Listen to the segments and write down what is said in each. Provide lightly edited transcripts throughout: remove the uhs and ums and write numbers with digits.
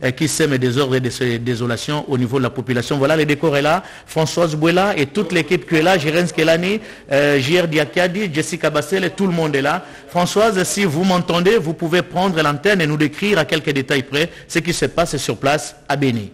qui sème des désordre et des désolations au niveau de la population. Voilà, le décor est là. Françoise Bouela et toute l'équipe qui est là, Jirens Kelani, JR Diakadi, Jessica Bassel, tout le monde est là. Françoise, si vous m'entendez, vous pouvez prendre l'antenne et nous décrire à quelques détails près ce qui se passe sur place à Béni.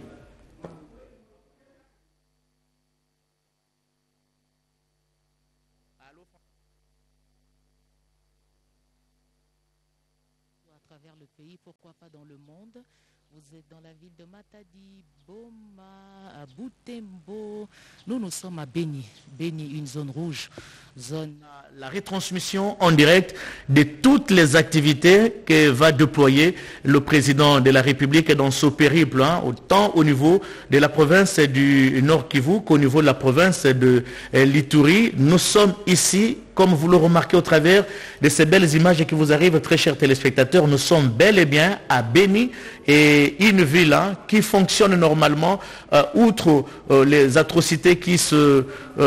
Pourquoi pas dans le monde. Vous êtes dans la ville de Matadi, Boma, à Boutembo. Nous sommes à Béni. Béni, une zone rouge. La retransmission en direct de toutes les activités que va déployer le président de la République dans ce périple, autant au niveau de la province du Nord Kivu qu'au niveau de la province de l'Ituri. Nous sommes ici, comme vous le remarquez au travers de ces belles images qui vous arrivent, très chers téléspectateurs, nous sommes bel et bien à Béni, et une ville qui fonctionne normalement, outre les atrocités qui se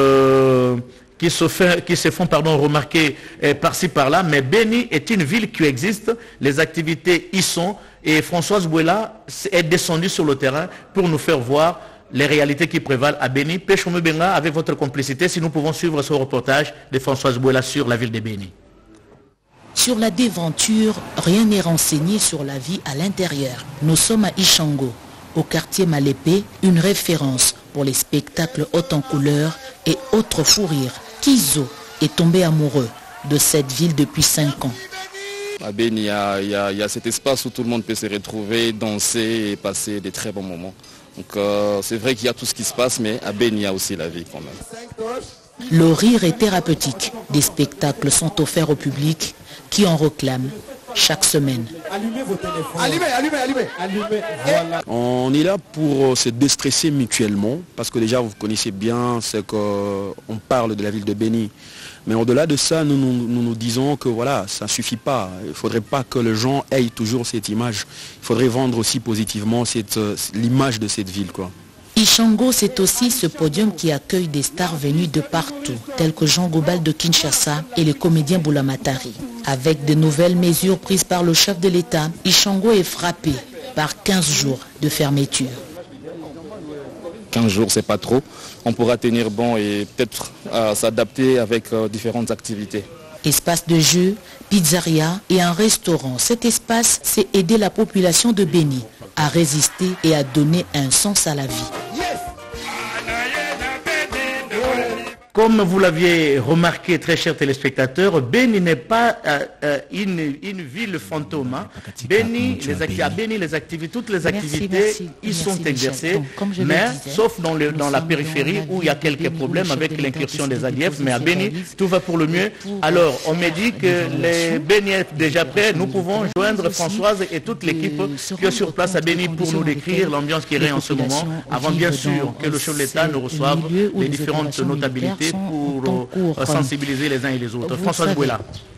font remarquer par-ci par-là, mais Béni est une ville qui existe, les activités y sont, et Françoise Bouela est descendue sur le terrain pour nous faire voir les réalités qui prévalent à Béni. Péchome Benga, avec votre complicité, si nous pouvons suivre ce reportage de Françoise Bouela sur la ville de Béni. Sur la déventure, rien n'est renseigné sur la vie à l'intérieur. Nous sommes à Ishango, au quartier Malépé, une référence pour les spectacles hauts en couleurs et autres fous rires. Kizo est tombé amoureux de cette ville depuis 5 ans. À Béni, il y a cet espace où tout le monde peut se retrouver, danser et passer des très bons moments. Donc c'est vrai qu'il y a tout ce qui se passe, mais à Béni, il y a aussi la vie quand même. Le rire est thérapeutique. Des spectacles sont offerts au public qui en réclament chaque semaine. Allumez vos téléphones. Allumez. Voilà. On est là pour se déstresser mutuellement, parce que déjà vous connaissez bien ce qu'on parle de la ville de Béni. Mais au-delà de ça, nous disons que voilà, ça ne suffit pas. Il ne faudrait pas que les gens aient toujours cette image. Il faudrait vendre aussi positivement l'image de cette ville, quoi. Ishango, c'est aussi ce podium qui accueille des stars venues de partout, tels que Jean Gobal de Kinshasa et le comédien Boulamatari. Avec de nouvelles mesures prises par le chef de l'État, Ishango est frappé par 15 jours de fermeture. 15 jours, c'est pas trop. On pourra tenir bon et peut-être s'adapter avec différentes activités. Espace de jeu, pizzeria et un restaurant. Cet espace, c'est aider la population de Béni à résister et à donner un sens à la vie. Comme vous l'aviez remarqué, très chers téléspectateurs, Béni n'est pas une ville fantôme. Béni, les activités, toutes les activités y sont exercées, mais sauf dans la périphérie où il y a quelques problèmes avec l'incursion des ADF, mais à Béni, tout va pour le mieux. Alors, on me dit que les Béni est déjà prêt. Nous pouvons joindre Françoise et toute l'équipe qui est sur place à Béni pour nous décrire l'ambiance qui règne en ce moment, avant bien sûr que le chef de l'État nous reçoive les différentes notabilités pour sensibiliser les uns et les autres. Françoise Bouela.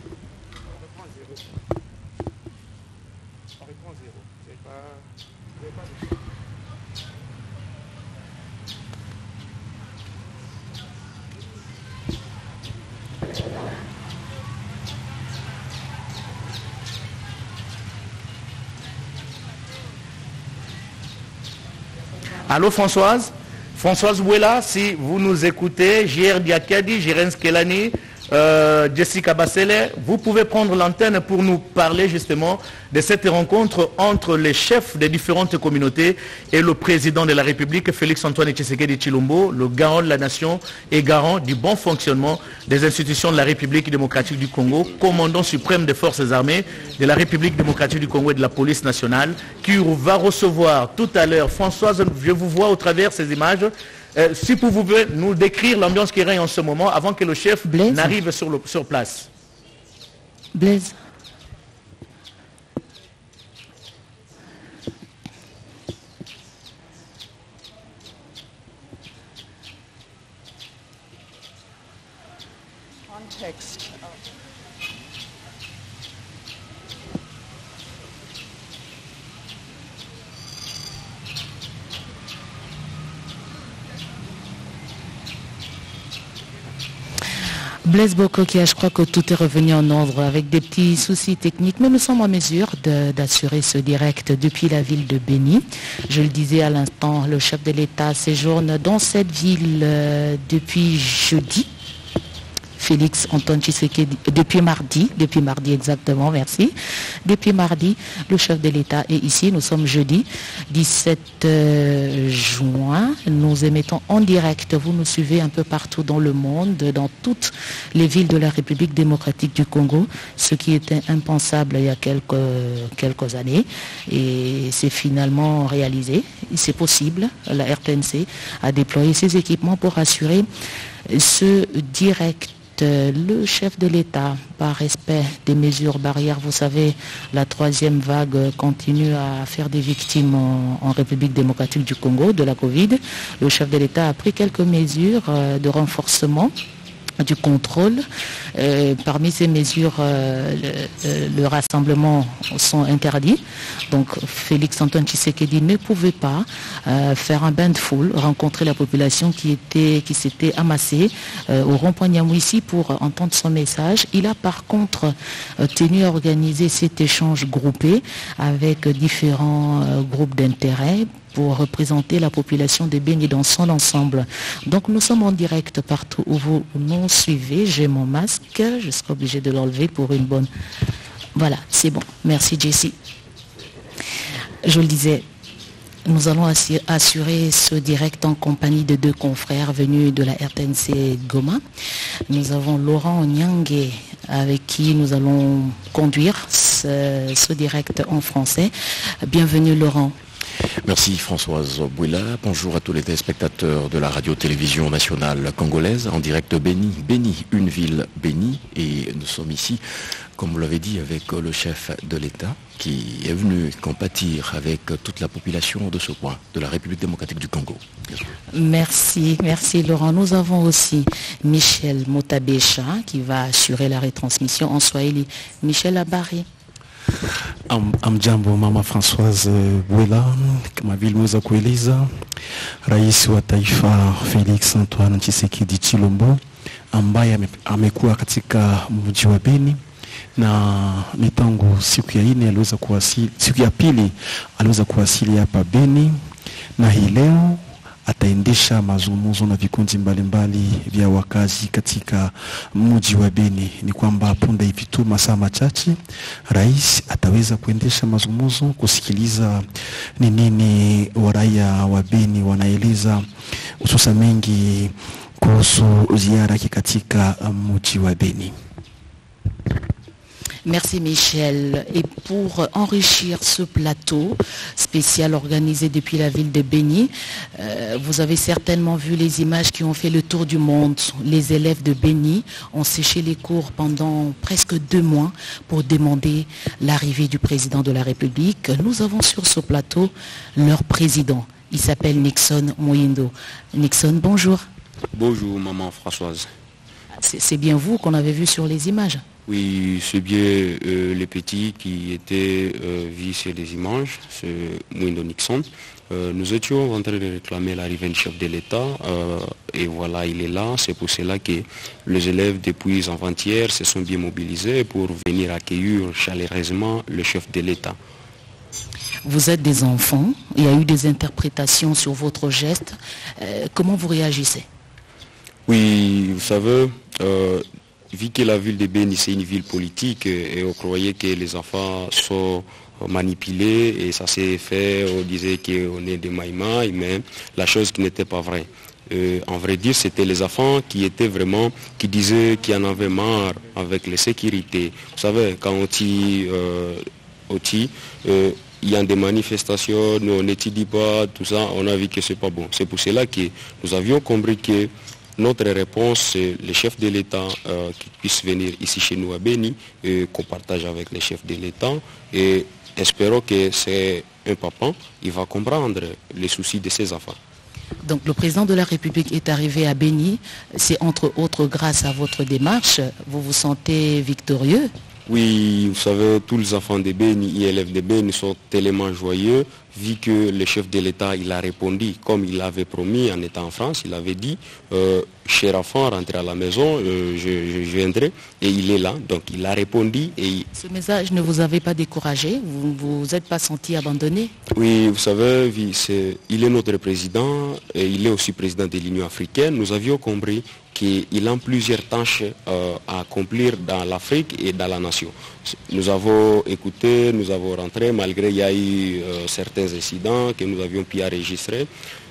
Allô Françoise? Françoise Bouela, si vous nous écoutez, JR Diakadi, Jirens Kelani, Jessica Bassele, vous pouvez prendre l'antenne pour nous parler justement de cette rencontre entre les chefs des différentes communautés et le président de la République, Félix-Antoine Tshisekedi Tshilombo, le garant de la nation et garant du bon fonctionnement des institutions de la République démocratique du Congo, commandant suprême des forces armées de la République démocratique du Congo et de la police nationale, qui va recevoir tout à l'heure. Françoise, je vous vois au travers ces images. Si vous pouvez nous décrire l'ambiance qui règne en ce moment avant que le chef n'arrive sur place. Blaise. Context. Blaise Bokokia, je crois que tout est revenu en ordre avec des petits soucis techniques, mais nous sommes en mesure d'assurer ce direct depuis la ville de Béni. Je le disais à l'instant, le chef de l'État séjourne dans cette ville depuis jeudi. Félix Antoine Tshisekedi, depuis mardi exactement, merci. Depuis mardi, le chef de l'État est ici. Nous sommes jeudi 17 juin. Nous émettons en direct. Vous nous suivez un peu partout dans le monde, dans toutes les villes de la République démocratique du Congo, ce qui était impensable il y a quelques années. Et c'est finalement réalisé. C'est possible. La RTNC a déployé ses équipements pour assurer ce direct. Le chef de l'État, par respect des mesures barrières, vous savez, la troisième vague continue à faire des victimes en République démocratique du Congo de la Covid. Le chef de l'État a pris quelques mesures de renforcement du contrôle. Parmi ces mesures, le rassemblement sont interdits. Donc Félix Antoine Tshisekedi ne pouvait pas faire un bain de foule, rencontrer la population qui s'était amassée au rond-point Nyamwisi pour entendre son message. Il a par contre tenu à organiser cet échange groupé avec différents groupes d'intérêt pour représenter la population de Béni dans son ensemble. Donc nous sommes en direct partout où vous nous suivez. J'ai mon masque, je serai obligée de l'enlever pour une bonne... Voilà, c'est bon. Merci Jessie. Je le disais, nous allons assurer ce direct en compagnie de deux confrères venus de la RTNC Goma. Nous avons Laurent Nyangue avec qui nous allons conduire ce direct en français. Bienvenue Laurent. Merci Françoise Bouila. Bonjour à tous les téléspectateurs de la radio-télévision nationale congolaise en direct de Béni. Béni, une ville bénie. Et nous sommes ici, comme vous l'avez dit, avec le chef de l'État qui est venu compatir avec toute la population de ce coin, de la République démocratique du Congo. Merci Laurent. Nous avons aussi Michel Motabesha qui va assurer la retransmission en Swahili. Michel Abari. Amjambo mama Françoise Bouela, kama vile mweza kueleza rais wa taifa Felix Antoine Tshisekedi Tshilombo ambaye amekuwa katika mji wa Beni na mitango siku ya pili aliweza kuwasili hapa Beni, na hii leo ataendesha mazungumzo na vikundi mbalimbali vya wakazi katika mji wa Beni. Ni kwamba punde hivi tu masaa machache rais ataweza kuendesha mazungumzo, kusikiliza ni nini waraia wa Beni wanaeleza, hususan mengi kuhusu ziara yake katika mji wa Beni. Merci Michel. Et pour enrichir ce plateau spécial organisé depuis la ville de Béni, vous avez certainement vu les images qui ont fait le tour du monde. Les élèves de Béni ont séché les cours pendant presque 2 mois pour demander l'arrivée du président de la République. Nous avons sur ce plateau leur président. Il s'appelle Nixon Mwindo. Nixon, bonjour. Bonjour maman Françoise. C'est bien vous qu'on avait vu sur les images. Oui, c'est bien les petits qui étaient vus sur les images, c'est Mwindo Nixon. Nous étions en train de réclamer l'arrivée du chef de l'État et voilà, il est là. C'est pour cela que les élèves depuis avant-hier se sont bien mobilisés pour venir accueillir chaleureusement le chef de l'État. Vous êtes des enfants, il y a eu des interprétations sur votre geste. Comment vous réagissez? Oui, vous savez... vu que la ville de Béni c'est une ville politique et on croyait que les enfants sont manipulés et ça s'est fait, on disait qu'on est des maïmaï, mais la chose qui n'était pas vraie. En vrai dire, c'était les enfants qui disaient qu'ils en avaient marre avec les sécurités. Vous savez, quand il y a des manifestations, nous on n'étudie pas, tout ça, on a vu que c'est pas bon. C'est pour cela que nous avions compris que notre réponse, c'est le chef de l'État qui puisse venir ici chez nous à Béni, qu'on partage avec les chefs de l'État. Et espérons que c'est un papa, il va comprendre les soucis de ses enfants. Donc le président de la République est arrivé à Béni, c'est entre autres grâce à votre démarche. Vous vous sentez victorieux? Oui, vous savez, tous les enfants de Béni et élèves de Béni sont tellement joyeux vu que le chef de l'État, il a répondu comme il avait promis en étant en France, il avait dit, cher enfant, rentrez à la maison, je viendrai, et il est là, donc il a répondu. Et... Ce message ne vous avait pas découragé? Vous vous êtes pas senti abandonné? Oui, vous savez, il est notre président, et il est aussi président de l'Union africaine. Nous avions compris qu'il a plusieurs tâches à accomplir dans l'Afrique et dans la nation. Nous avons écouté, nous avons rentré, malgré il y a eu certains incidents que nous avions pu enregistrer.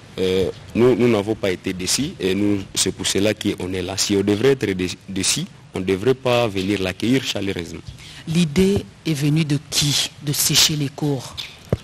Nous n'avons pas été déçus et c'est pour cela qu'on est là. Si on devrait être déçus, on ne devrait pas venir l'accueillir chaleureusement. L'idée est venue de qui? De sécher les cours?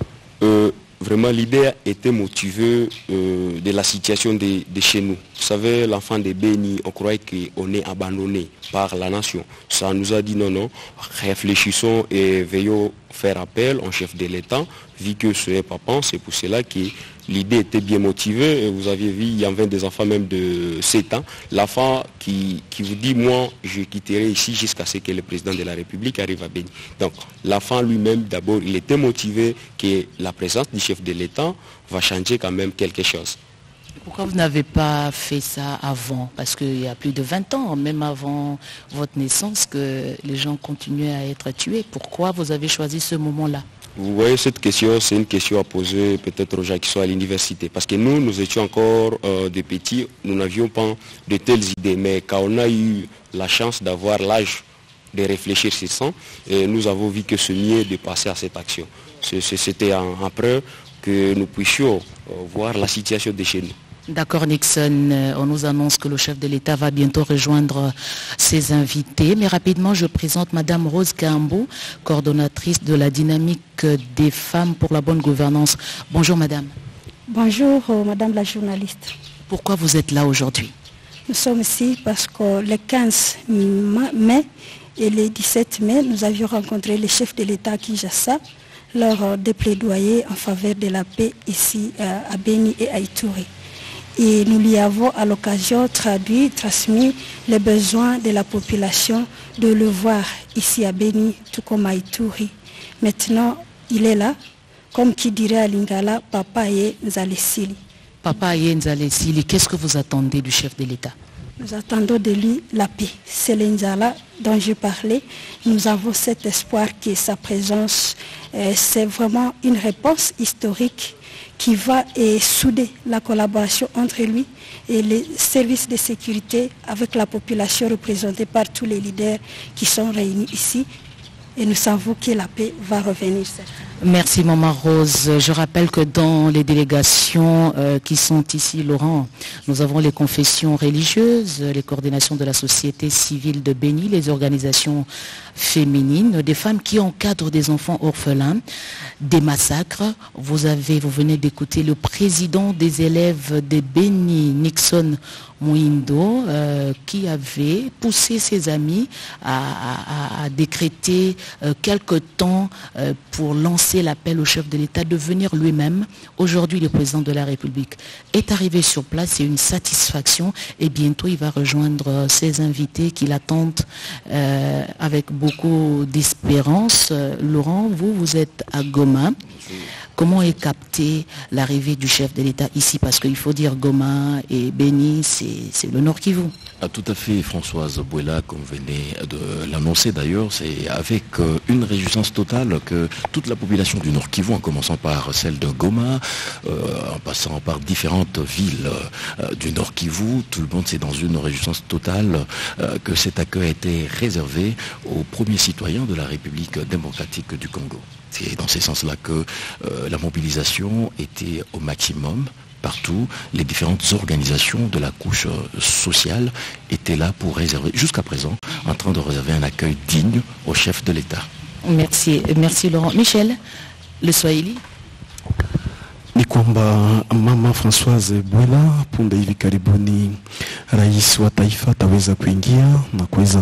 Vraiment, l'idée était motivée de la situation de chez nous. Vous savez, l'enfant de Béni, on croyait qu'on est abandonné par la nation. Ça nous a dit non, réfléchissons et veillons faire appel au chef de l'État, vu que ce n'est pas papa. C'est pour cela que l'idée était bien motivée. Et vous aviez vu, il y avait des enfants même de 7 ans. L'enfant qui vous dit, moi, je quitterai ici jusqu'à ce que le président de la République arrive à Béni. Donc, l'enfant lui-même, d'abord, il était motivé que la présence du chef de l'État va changer quand même quelque chose. Pourquoi vous n'avez pas fait ça avant? Parce qu'il y a plus de 20 ans, même avant votre naissance, que les gens continuaient à être tués. Pourquoi vous avez choisi ce moment-là? Vous voyez, cette question, c'est une question à poser peut-être aux gens qui sont à l'université. Parce que nous étions encore des petits, nous n'avions pas de telles idées. Mais quand on a eu la chance d'avoir l'âge de réfléchir sur ça, et nous avons vu que c'est mieux de passer à cette action. C'était après que nous puissions voir la situation de chez nous. D'accord, Nixon, on nous annonce que le chef de l'État va bientôt rejoindre ses invités. Mais rapidement, je présente Madame Rose Kambou, coordonnatrice de la dynamique des femmes pour la bonne gouvernance. Bonjour Madame. Bonjour Madame la journaliste. Pourquoi vous êtes là aujourd'hui? Nous sommes ici parce que le 15 mai et le 17 mai, nous avions rencontré le chef de l'État à Kinshasa lors des plaidoyers en faveur de la paix ici à Béni et à Ituri. Et nous lui avons à l'occasion transmis les besoins de la population de le voir ici à Béni, tout comme à Ituri. Maintenant, il est là, comme qui dirait à Lingala, Papa Aye Nzalesili. Papa Aye Nzalesili, qu'est-ce que vous attendez du chef de l'État? Nous attendons de lui la paix. C'est l'Inzala dont je parlais. Nous avons cet espoir que sa présence, c'est vraiment une réponse historique qui va souder la collaboration entre lui et les services de sécurité avec la population représentée par tous les leaders qui sont réunis ici. Et nous savons que la paix va revenir. Merci Maman Rose. Je rappelle que dans les délégations qui sont ici, Laurent, nous avons les confessions religieuses, les coordinations de la société civile de Béni, les organisations féminines, des femmes qui encadrent des enfants orphelins, des massacres. Vous venez d'écouter le président des élèves de Béni, Nixon Mouindo, qui avait poussé ses amis à décréter quelque temps pour lancer l'appel au chef de l'État de venir lui-même. Aujourd'hui, le président de la République est arrivé sur place, c'est une satisfaction et bientôt il va rejoindre ses invités qui l'attendent avec beaucoup d'espérance. Laurent, vous êtes à Goma. Comment est captée l'arrivée du chef de l'État ici? Parce qu'il faut dire Goma et Béni, c'est le Nord Kivu. Tout à fait, Françoise Bouela, comme vous venez de l'annoncer d'ailleurs, c'est avec une réjouissance totale que toute la population du Nord Kivu, en commençant par celle de Goma, en passant par différentes villes du Nord Kivu, tout le monde c'est dans une réjouissance totale que cet accueil a été réservé aux premiers citoyens de la République démocratique du Congo. C'est dans ce sens-là que la mobilisation était au maximum. Partout, les différentes organisations de la couche sociale étaient là pour réserver, jusqu'à présent, en train de réserver un accueil digne au chef de l'État. Merci Laurent. Michel, le Swahili. Ni kwamba Mama Françoise Bouela punde hivi karibuni rais wa taifa ataweza kuingia na kuweza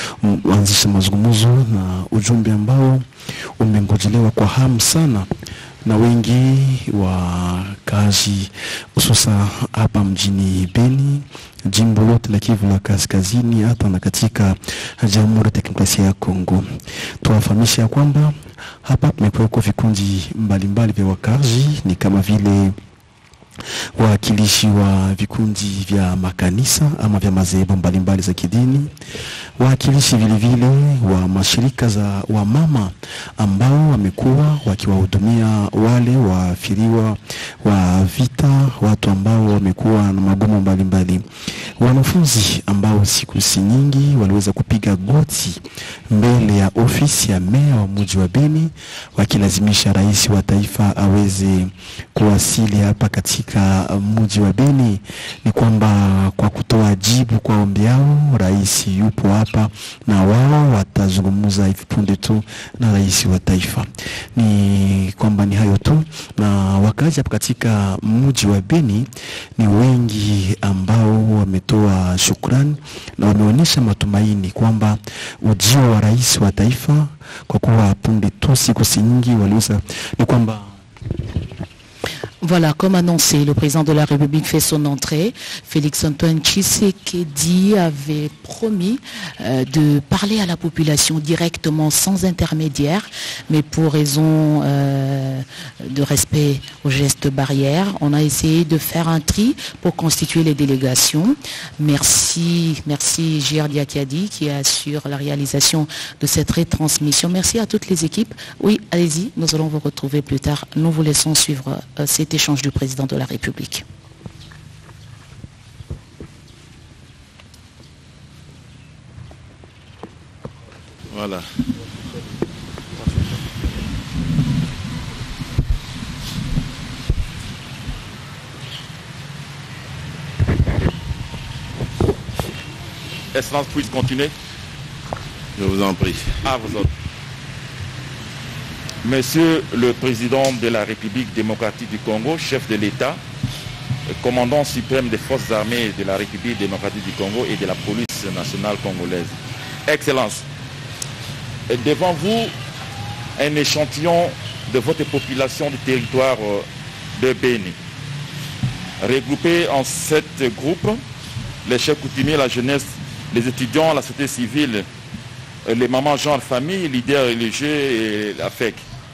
kuanzisha mazungumzo na ujumbe ambao umengojelewa kwa hamu sana na wengi wakazi hususa hapa mjini Beni, jimbo lote la Kivu la Kaskazini, hata na katika Jamhuri ya Kidemokrasia ya Kongo. Tuwafahamisha kwamba hapa kumekuwa vikundi mbalimbali vya wakazi, ni kama vile wakilishi wa vikundi vya makanisa ama vya madhehebu mbalimbali za kidini, wakilishi vile vile wa mashirika za wamama ambao wamekuwa wakiwahudumia wale waafiriwa wa vita, watu ambao wamekuwa na magumu mbalimbali, wanafunzi ambao siku si nyingi waliweza kupiga goti mbele ya ofisi ya meya wa mji wa Beni wakilazimisha rais wa taifa aweze kuwasili hapa katika mji wa Beni. Ni kwamba kwa kutoa jibu kwa ombi yao, rais yupo hapa na wao watazungumza hivi punde tu na rais wa taifa. Ni kwamba ni hayo tu, na wakazi hapa katika mji wa Beni ni wengi ambao wametoa shukrani na wameonyesha matumaini kwamba ujio wa rais wa taifa, kwa kuwa punde tu siku si nyingi waliweza, ni kwamba Voilà, comme annoncé, le président de la République fait son entrée. Félix-Antoine Tshisekedi avait promis de parler à la population directement, sans intermédiaire, mais pour raison de respect aux gestes barrières, on a essayé de faire un tri pour constituer les délégations. Merci J.R. Diakadi qui assure la réalisation de cette retransmission. Merci à toutes les équipes. Oui, allez-y, nous allons vous retrouver plus tard. Nous vous laissons suivre cet échange du président de la République. Voilà. Excellence, puisse continuer. Je vous en prie. À vous autres. Monsieur le Président de la République démocratique du Congo, chef de l'État, commandant suprême des forces armées de la République démocratique du Congo et de la police nationale congolaise. Excellence, devant vous, un échantillon de votre population du territoire de Beni. Regroupés en 7 groupes, les chefs coutumiers, la jeunesse, les étudiants, la société civile, les mamans, genre, famille, leaders religieux et la FEC.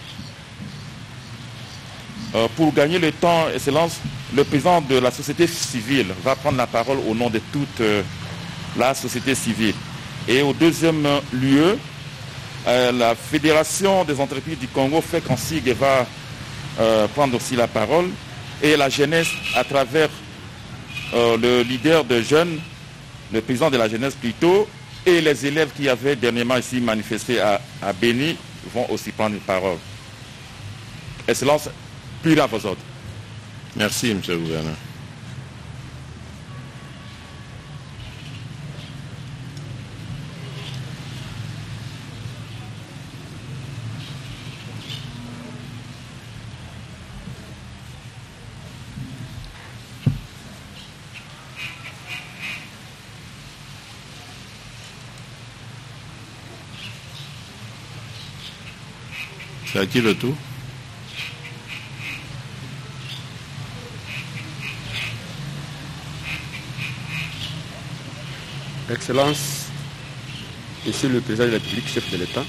Pour gagner le temps, Excellence, le président de la société civile va prendre la parole au nom de toute la société civile. Et au deuxième lieu, la Fédération des entreprises du Congo, FEC en SIG, va prendre aussi la parole. Et la jeunesse, à travers le leader de jeunes, le président de la jeunesse plutôt, et les élèves qui avaient dernièrement ici manifesté à Beni vont aussi prendre la parole. Excellence, plus à vos ordres. Merci, monsieur le gouverneur. C'est à qui le tour? Excellence, Monsieur le Président de la République, chef de l'État,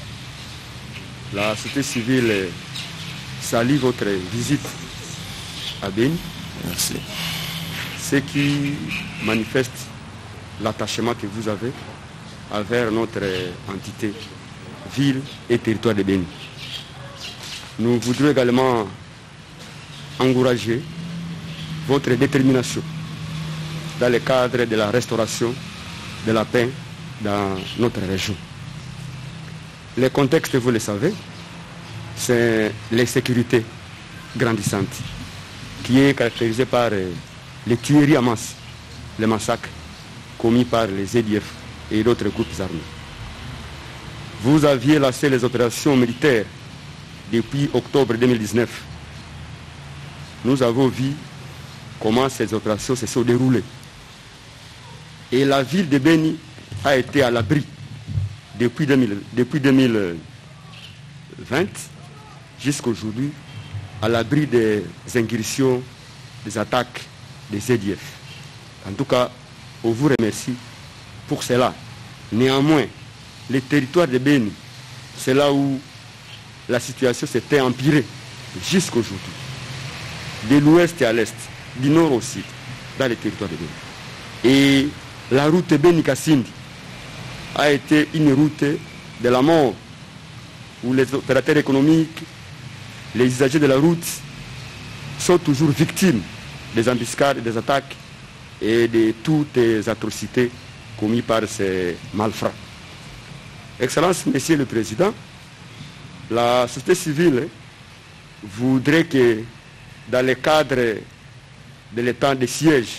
la société civile salue votre visite à Beni. Merci. Ce qui manifeste l'attachement que vous avez envers notre entité, ville et territoire de Beni. Nous voudrions également encourager votre détermination dans le cadre de la restauration de la paix dans notre région. Le contexte, vous le savez, c'est l'insécurité grandissante qui est caractérisée par les tueries en masse, les massacres commis par les EDF et d'autres groupes armés. Vous aviez lancé les opérations militaires depuis octobre 2019. Nous avons vu comment ces opérations se sont déroulées. Et la ville de Beni a été à l'abri depuis 2020 jusqu'à aujourd'hui à l'abri des incursions, des attaques des ZDF. En tout cas, on vous remercie pour cela. Néanmoins, les territoires de Béni, c'est là où la situation s'était empirée jusqu'aujourd'hui. De l'ouest à l'est, du nord au sud, dans les territoires de Béni. Et la route Béni-Kassindi a été une route de la mort, où les opérateurs économiques, les usagers de la route sont toujours victimes des embuscades, des attaques et de toutes les atrocités commises par ces malfrats. Excellence, Monsieur le Président, la société civile voudrait que dans le cadre de l'état de siège,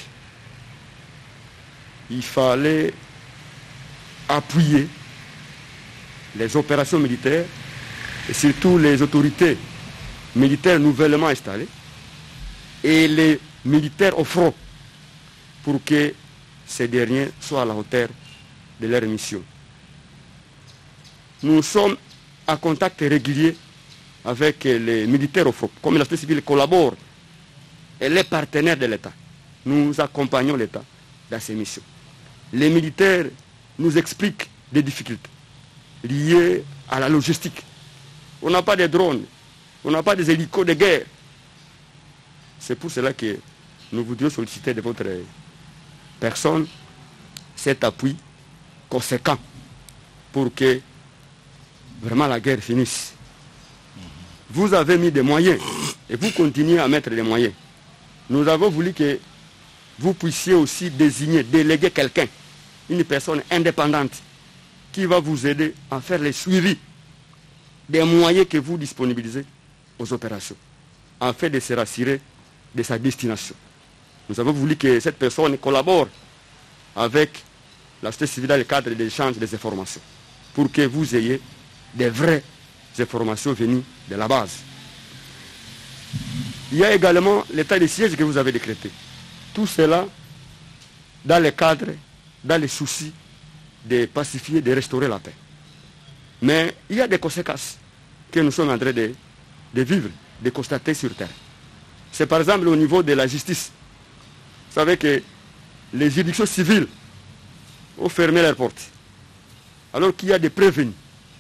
il fallait appuyer les opérations militaires et surtout les autorités militaires nouvellement installées et les militaires au front pour que ces derniers soient à la hauteur de leur mission. Nous sommes en contact régulier avec les militaires au front. Comme la société civile collabore, elle est partenaire de l'État. Nous accompagnons l'État dans ses missions. Les militaires nous expliquent des difficultés liées à la logistique. On n'a pas de drones, on n'a pas des hélicos de guerre. C'est pour cela que nous voudrions solliciter de votre personne cet appui conséquent pour que vraiment la guerre finisse. Vous avez mis des moyens et vous continuez à mettre des moyens. Nous avons voulu que vous puissiez aussi désigner, déléguer quelqu'un, une personne indépendante qui va vous aider à faire le suivi des moyens que vous disponibilisez aux opérations, afin de se rassurer de sa destination. Nous avons voulu que cette personne collabore avec la société civile dans le cadre de l'échange des informations, pour que vous ayez des vraies informations venues de la base. Il y a également l'état de siège que vous avez décrété. Tout cela dans le cadre, dans les soucis de pacifier, de restaurer la paix. Mais il y a des conséquences que nous sommes en train de vivre, de constater sur terre. C'est par exemple au niveau de la justice. Vous savez que les juridictions civiles ont fermé leurs portes, alors qu'il y a des prévenus.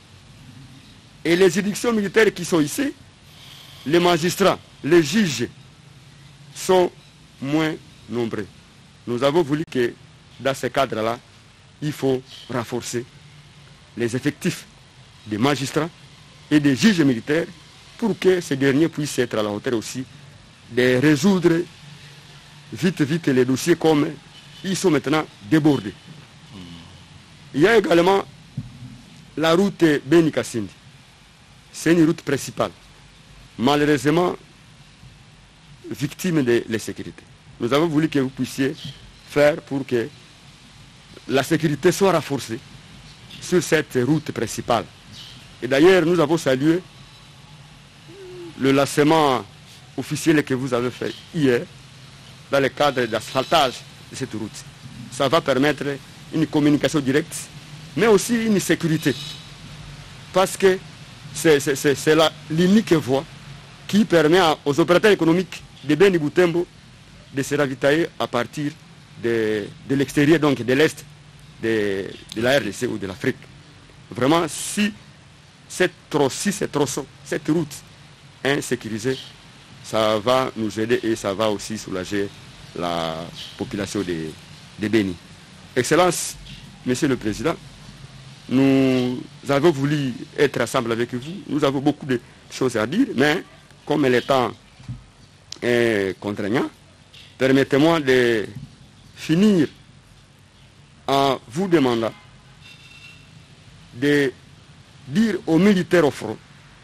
Et les juridictions militaires qui sont ici, les magistrats, les juges, sont moins nombreux. Nous avons voulu que dans ce cadre-là, il faut renforcer les effectifs des magistrats et des juges militaires pour que ces derniers puissent être à la hauteur aussi de résoudre vite les dossiers comme ils sont maintenant débordés. Il y a également la route Béni-Kassindi. C'est une route principale, malheureusement victime de l'insécurité. Nous avons voulu que vous puissiez faire pour que la sécurité soit renforcée sur cette route principale. Et d'ailleurs, nous avons salué le lancement officiel que vous avez fait hier dans le cadre d'asphaltage de cette route. Ça va permettre une communication directe, mais aussi une sécurité. Parce que c'est l'unique voie qui permet aux opérateurs économiques de Béni Boutembo de se ravitailler à partir de l'extérieur, donc de l'Est de la RDC ou de l'Afrique. Vraiment, si cette route est sécurisée, ça va nous aider et ça va aussi soulager la population de Béni. Excellence, Monsieur le Président, nous avons voulu être ensemble avec vous. Nous avons beaucoup de choses à dire, mais comme le temps est contraignant, permettez-moi de finir en vous demandant de dire aux militaires au front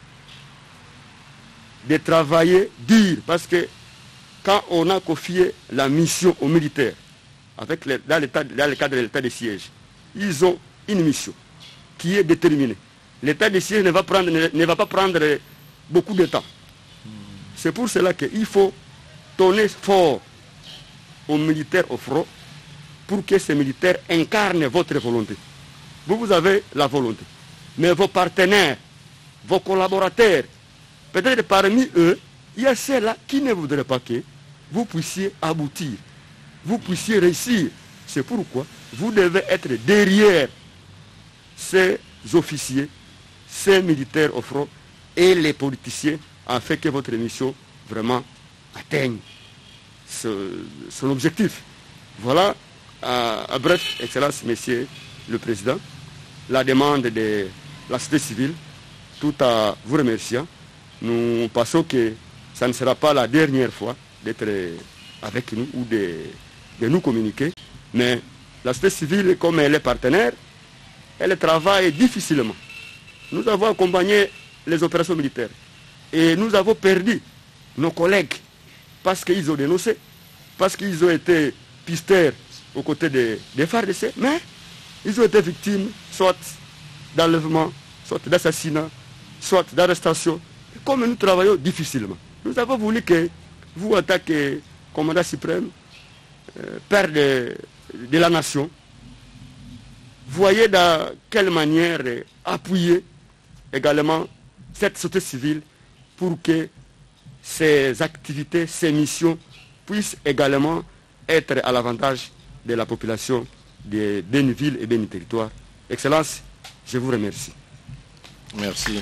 de travailler dur, parce que quand on a confié la mission aux militaires dans le cadre de l'état de siège, ils ont une mission qui est déterminée. L'état de siège ne va pas prendre beaucoup de temps. C'est pour cela qu'il faut donner fort aux militaires au front pour que ces militaires incarnent votre volonté. Vous avez la volonté. Mais vos partenaires, vos collaborateurs, peut-être parmi eux, il y a ceux-là qui ne voudraient pas que vous puissiez aboutir, vous puissiez réussir. C'est pourquoi vous devez être derrière ces officiers, ces militaires au front et les politiciens afin que votre mission vraiment atteigne son objectif. Voilà, bref, Excellence, Monsieur le Président, la demande de la société civile, tout en vous remerciant. Nous pensons que ça ne sera pas la dernière fois d'être avec nous ou de nous communiquer, mais la société civile, comme elle est partenaire, elle travaille difficilement. Nous avons accompagné les opérations militaires et nous avons perdu nos collègues parce qu'ils ont dénoncé, parce qu'ils ont été pisteurs aux côtés des FARDC, mais ils ont été victimes soit d'enlèvement, soit d'assassinat, soit d'arrestation. Comme nous travaillons difficilement, nous avons voulu que vous, en tant que commandant suprême, père de la nation, voyez dans quelle manière appuyer également cette société civile pour que ces activités, ces missions puissent également être à l'avantage de la population de Béniville et Béni Territoire. Excellence, je vous remercie. Merci.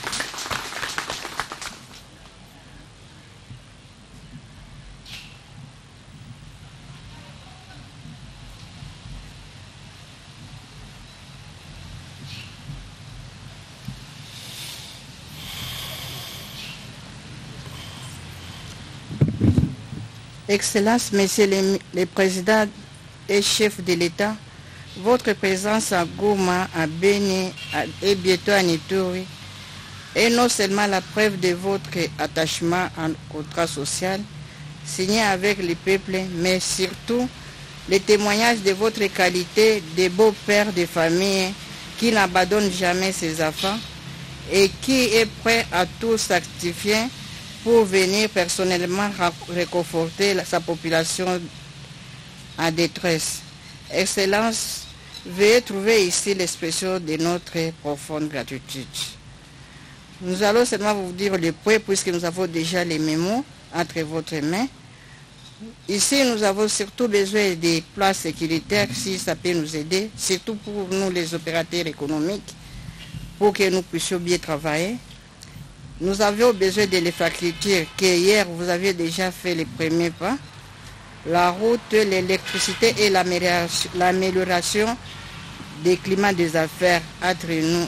Excellence, Monsieur le Président et chef de l'État, votre présence à Goma, à Béni et bientôt à Nitouri est non seulement la preuve de votre attachement au contrat social signé avec le peuple, mais surtout le témoignage de votre qualité de beau père de famille qui n'abandonne jamais ses enfants et qui est prêt à tout sacrifier pour venir personnellement réconforter sa population en détresse. Excellence, veuillez trouver ici l'expression de notre profonde gratitude. Nous allons seulement vous dire le point puisque nous avons déjà les mémos entre votre mains. Ici, nous avons surtout besoin des plans sécuritaires si ça peut nous aider, surtout pour nous les opérateurs économiques, pour que nous puissions bien travailler. Nous avions besoin de l'infrastructure que hier vous avez déjà fait les premiers pas. La route, l'électricité et l'amélioration des climats des affaires entre nous.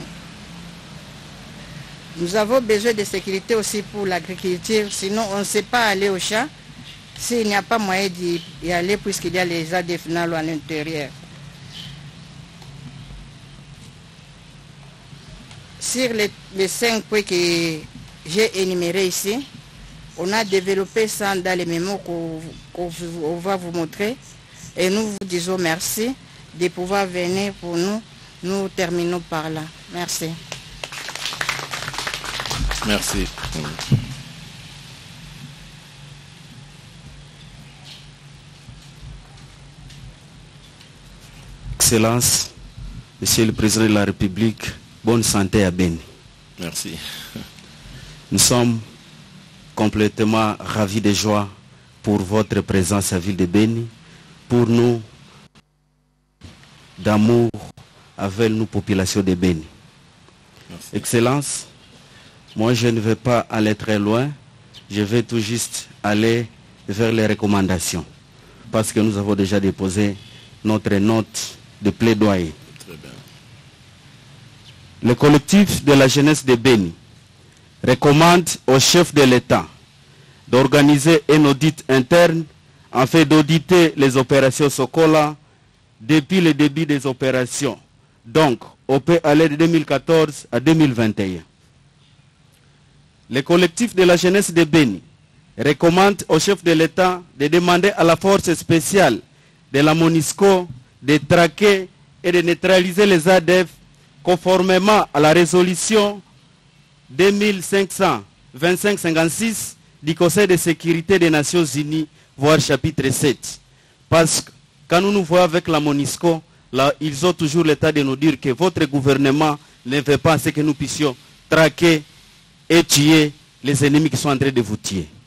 Nous avons besoin de sécurité aussi pour l'agriculture, sinon on ne sait pas aller au champ s'il n'y a pas moyen d'y aller puisqu'il y a les aides finales à l'intérieur. Sur les 5 points que j'ai énumérés ici, on a développé ça dans les mémos qu'on va vous montrer et nous vous disons merci de pouvoir venir pour nous. Nous terminons par là. Merci. Merci. Excellence, Monsieur le Président de la République, bonne santé à Béni. Merci. Nous sommes complètement ravis de joie pour votre présence à Ville de Béni, pour nous, d'amour avec nous, population de Béni. Merci. Excellence, moi je ne vais pas aller très loin, je vais tout juste aller vers les recommandations, parce que nous avons déjà déposé notre note de plaidoyer. Très bien. Le collectif de la jeunesse de Béni recommande au chef de l'État d'organiser un audit interne afin d'auditer les opérations Sokola depuis le début des opérations, donc on peut aller de 2014 à 2021. Le collectif de la jeunesse de Béni recommande au chef de l'État de demander à la force spéciale de la MONUSCO de traquer et de neutraliser les ADF conformément à la résolution 2555-56 du Conseil de sécurité des Nations Unies, voire chapitre 7. Parce que quand nous nous voyons avec la MONUSCO, là, ils ont toujours l'état de nous dire que votre gouvernement ne veut pas ce que nous puissions traquer et tuer les ennemis qui sont en train de vous tuer.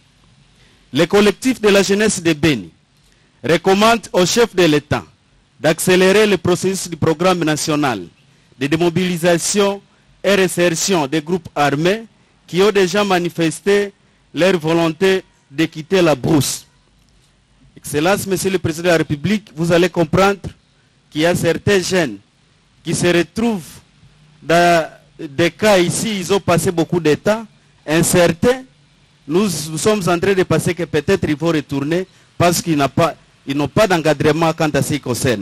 Le collectif de la jeunesse de Béni recommande au chef de l'État d'accélérer le processus du programme national de démobilisation et réinsertion des groupes armés qui ont déjà manifesté leur volonté de quitter la brousse. Excellence, Monsieur le Président de la République, vous allez comprendre qu'il y a certains jeunes qui se retrouvent dans des cas ici, ils ont passé beaucoup d'états, incertains. Nous sommes en train de passer que peut-être ils vont retourner parce qu'ils n'ont pas d'encadrement quant à ce qui concerne.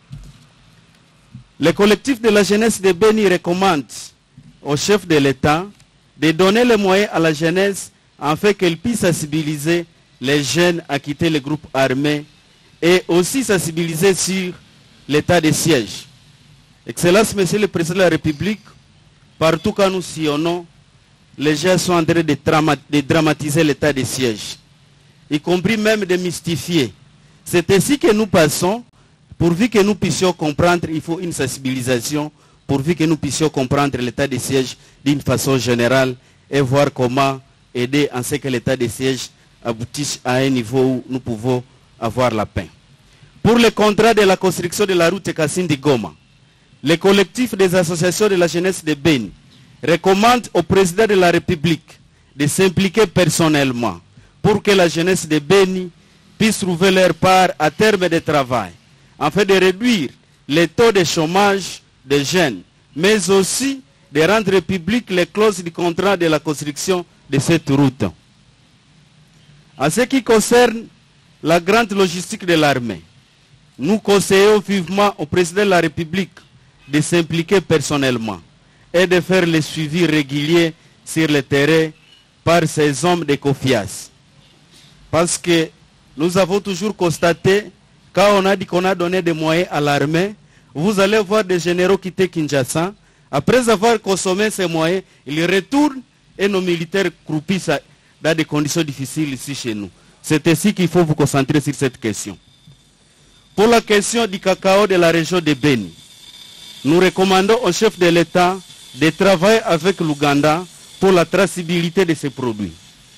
Le collectif de la jeunesse de Béni recommande au chef de l'État de donner les moyens à la jeunesse afin qu'elle puisse sensibiliser les jeunes à quitter les groupes armés et aussi sensibiliser sur l'état de siège. Excellence, Monsieur le Président de la République, partout quand nous sillonnons, les gens sont en train de dramatiser l'état de siège, y compris même de mystifier. C'est ainsi que nous passons, pourvu que nous puissions comprendre, il faut une sensibilisation, pourvu que nous puissions comprendre l'état de siège d'une façon générale et voir comment aider en ce que l'état de siège aboutisse à un niveau où nous pouvons avoir la paix. Pour le contrat de la construction de la route Kassindi-Goma, le collectif des associations de la jeunesse de Béni recommande au président de la République de s'impliquer personnellement pour que la jeunesse de Béni puisse trouver leur part à terme de travail, afin de réduire les taux de chômage des jeunes, mais aussi de rendre publiques les clauses du contrat de la construction de cette route. En ce qui concerne la grande logistique de l'armée, nous conseillons vivement au président de la République de s'impliquer personnellement et de faire le suivi régulier sur le terrain par ces hommes de confiance. Parce que nous avons toujours constaté, quand on a dit qu'on a donné des moyens à l'armée, vous allez voir des généraux quitter Kinshasa. Après avoir consommé ces moyens, ils retournent et nos militaires croupissent dans des conditions difficiles ici chez nous. C'est ainsi qu'il faut vous concentrer sur cette question. Pour la question du cacao de la région de Béni, nous recommandons au chef de l'État de travailler avec l'Ouganda pour la traçabilité de ces produits.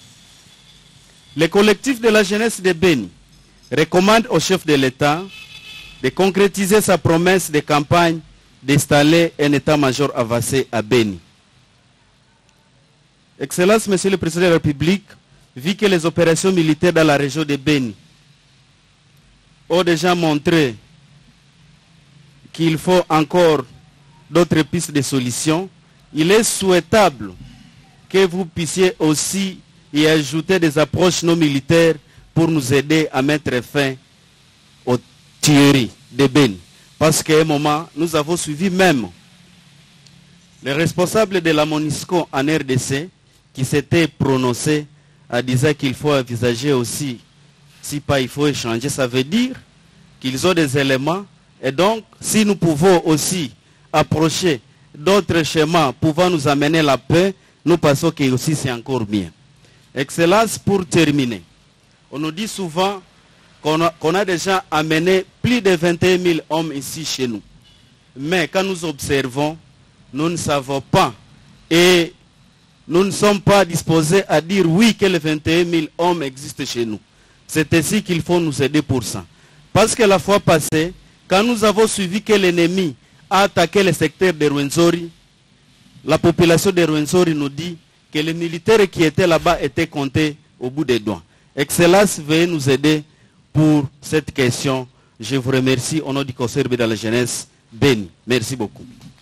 Le collectif de la jeunesse de Béni recommande au chef de l'État de concrétiser sa promesse de campagne d'installer un état-major avancé à Béni. Excellence, Monsieur le Président de la République, vu que les opérations militaires dans la région de Béni ont déjà montré qu'il faut encore d'autres pistes de solutions, il est souhaitable que vous puissiez aussi y ajouter des approches non militaires pour nous aider à mettre fin aux tueries de Béni. Parce qu'à un moment, nous avons suivi même les responsables de la MONUSCO en RDC qui s'étaient prononcés en disant qu'il faut envisager aussi, si pas il faut échanger, ça veut dire qu'ils ont des éléments. Et donc, si nous pouvons aussi approcher d'autres schémas pouvant nous amener la paix, nous pensons que aussi c'est encore mieux. Excellence, pour terminer, on nous dit souvent qu'on a déjà amené plus de 21 000 hommes ici chez nous. Mais quand nous observons, nous ne savons pas et nous ne sommes pas disposés à dire oui que les 21 000 hommes existent chez nous. C'est ainsi qu'il faut nous aider pour ça. Parce que la fois passée, quand nous avons suivi que l'ennemi a attaqué le secteur de Rwenzori, la population de Rwenzori nous dit que les militaires qui étaient là-bas étaient comptés au bout des doigts. Excellence, veuillez nous aider pour cette question. Je vous remercie au nom du Conseil de la jeunesse Béni. Merci beaucoup.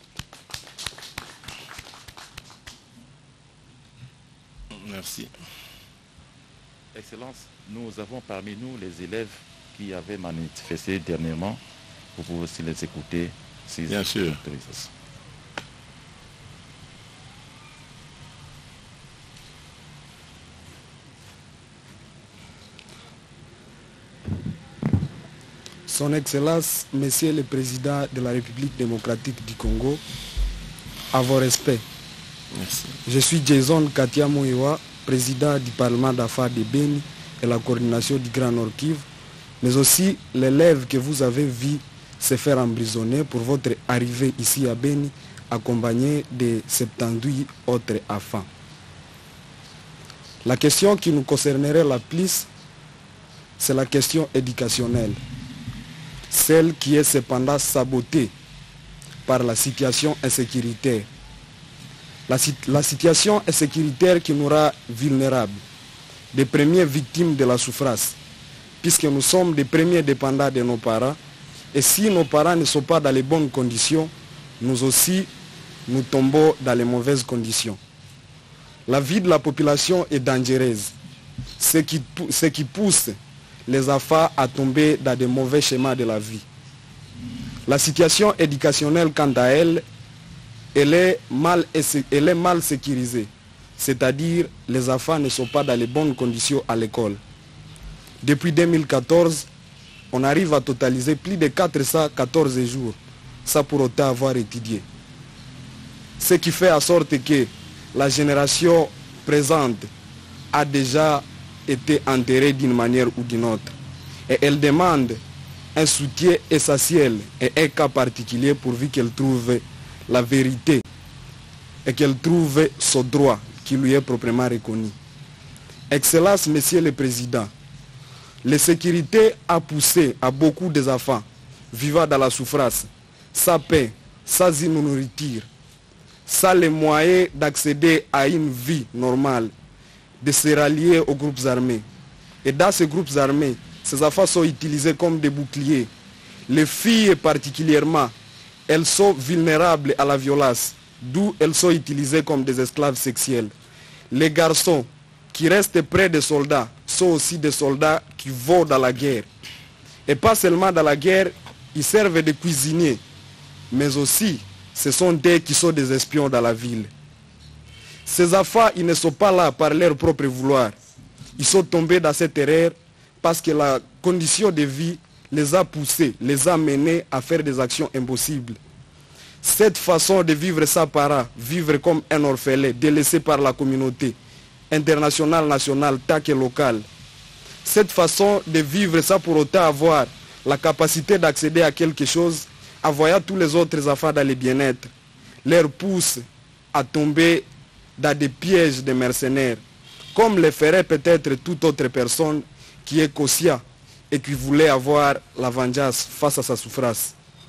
Merci. Excellence, nous avons parmi nous les élèves qui avaient manifesté dernièrement. Vous pouvez aussi les écouter. Si bien sûr. Son Excellence, Monsieur le Président de la République démocratique du Congo, à vos respects. Merci. Je suis Jason Katia Moewa, président du Parlement d'affaires de Béni et la coordination du Grand Nord Kivu, mais aussi l'élève que vous avez vu se faire emprisonner pour votre arrivée ici à Béni, accompagné de 78 autres enfants. La question qui nous concernerait la plus c'est la question éducationnelle, celle qui est cependant sabotée par la situation insécuritaire. La situation insécuritaire qui nous rend vulnérables, des premières victimes de la souffrance, puisque nous sommes des premiers dépendants de nos parents, et si nos parents ne sont pas dans les bonnes conditions, nous aussi, nous tombons dans les mauvaises conditions. La vie de la population est dangereuse, ce qui pousse les enfants à tomber dans de mauvais schémas de la vie. La situation éducationnelle, quant à elle, elle est mal sécurisée, c'est-à-dire les enfants ne sont pas dans les bonnes conditions à l'école. Depuis 2014, on arrive à totaliser plus de 414 jours, sans pour autant avoir étudié. Ce qui fait en sorte que la génération présente a déjà été enterrée d'une manière ou d'une autre. Et elle demande un soutien essentiel et un cas particulier pourvu qu'elle trouve la vérité et qu'elle trouve son droit qui lui est proprement reconnu. Excellence, Monsieur le Président, l'insécurité a poussé à beaucoup des enfants vivant dans la souffrance, sans paix, sans une nourriture, sans les moyens d'accéder à une vie normale, de se rallier aux groupes armés. Et dans ces groupes armés, ces enfants sont utilisés comme des boucliers. Les filles particulièrement, elles sont vulnérables à la violence, d'où elles sont utilisées comme des esclaves sexuels. Les garçons qui restent près des soldats sont aussi des soldats qui vont dans la guerre. Et pas seulement dans la guerre, ils servent de cuisiniers, mais aussi ce sont eux qui sont des espions dans la ville. Ces enfants, ils ne sont pas là par leur propre vouloir. Ils sont tombés dans cette erreur parce que la condition de vie les a poussés, les a menés à faire des actions impossibles. Cette façon de vivre sans parents, vivre comme un orphelin, délaissé par la communauté internationale, nationale, tant que locale. Cette façon de vivre sans pour autant avoir la capacité d'accéder à quelque chose, en voyant tous les autres enfants dans le bien-être, leur pousse à tomber dans des pièges de mercenaires, comme le ferait peut-être toute autre personne qui est conscient et qui voulait avoir la vengeance face à sa souffrance.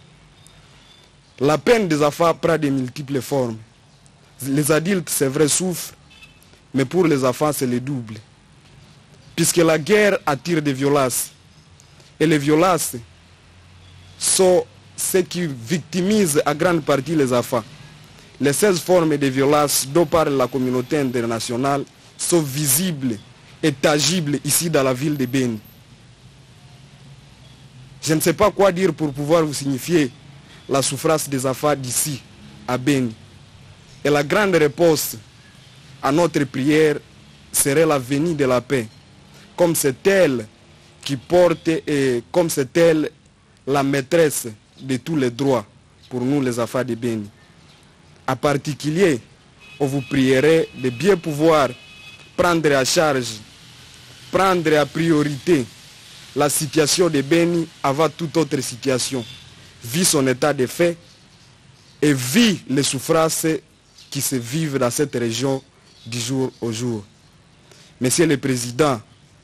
La peine des enfants prend de multiples formes. Les adultes, c'est vrai, souffrent, mais pour les enfants, c'est le double. Puisque la guerre attire des violences. Et les violences sont ce qui victimise à grande partie les enfants. Les 16 formes de violence dont parle la communauté internationale sont visibles et tangibles ici dans la ville de Beni. Je ne sais pas quoi dire pour pouvoir vous signifier la souffrance des enfants d'ici, à Beni. Et la grande réponse à notre prière serait la venue de la paix. Comme c'est elle qui porte et comme c'est elle la maîtresse de tous les droits pour nous les enfants de Beni. En particulier, on vous prierait de bien pouvoir prendre à charge, prendre à priorité la situation de Beni avant toute autre situation, vu son état de fait et vu les souffrances qui se vivent dans cette région du jour au jour. Monsieur le Président,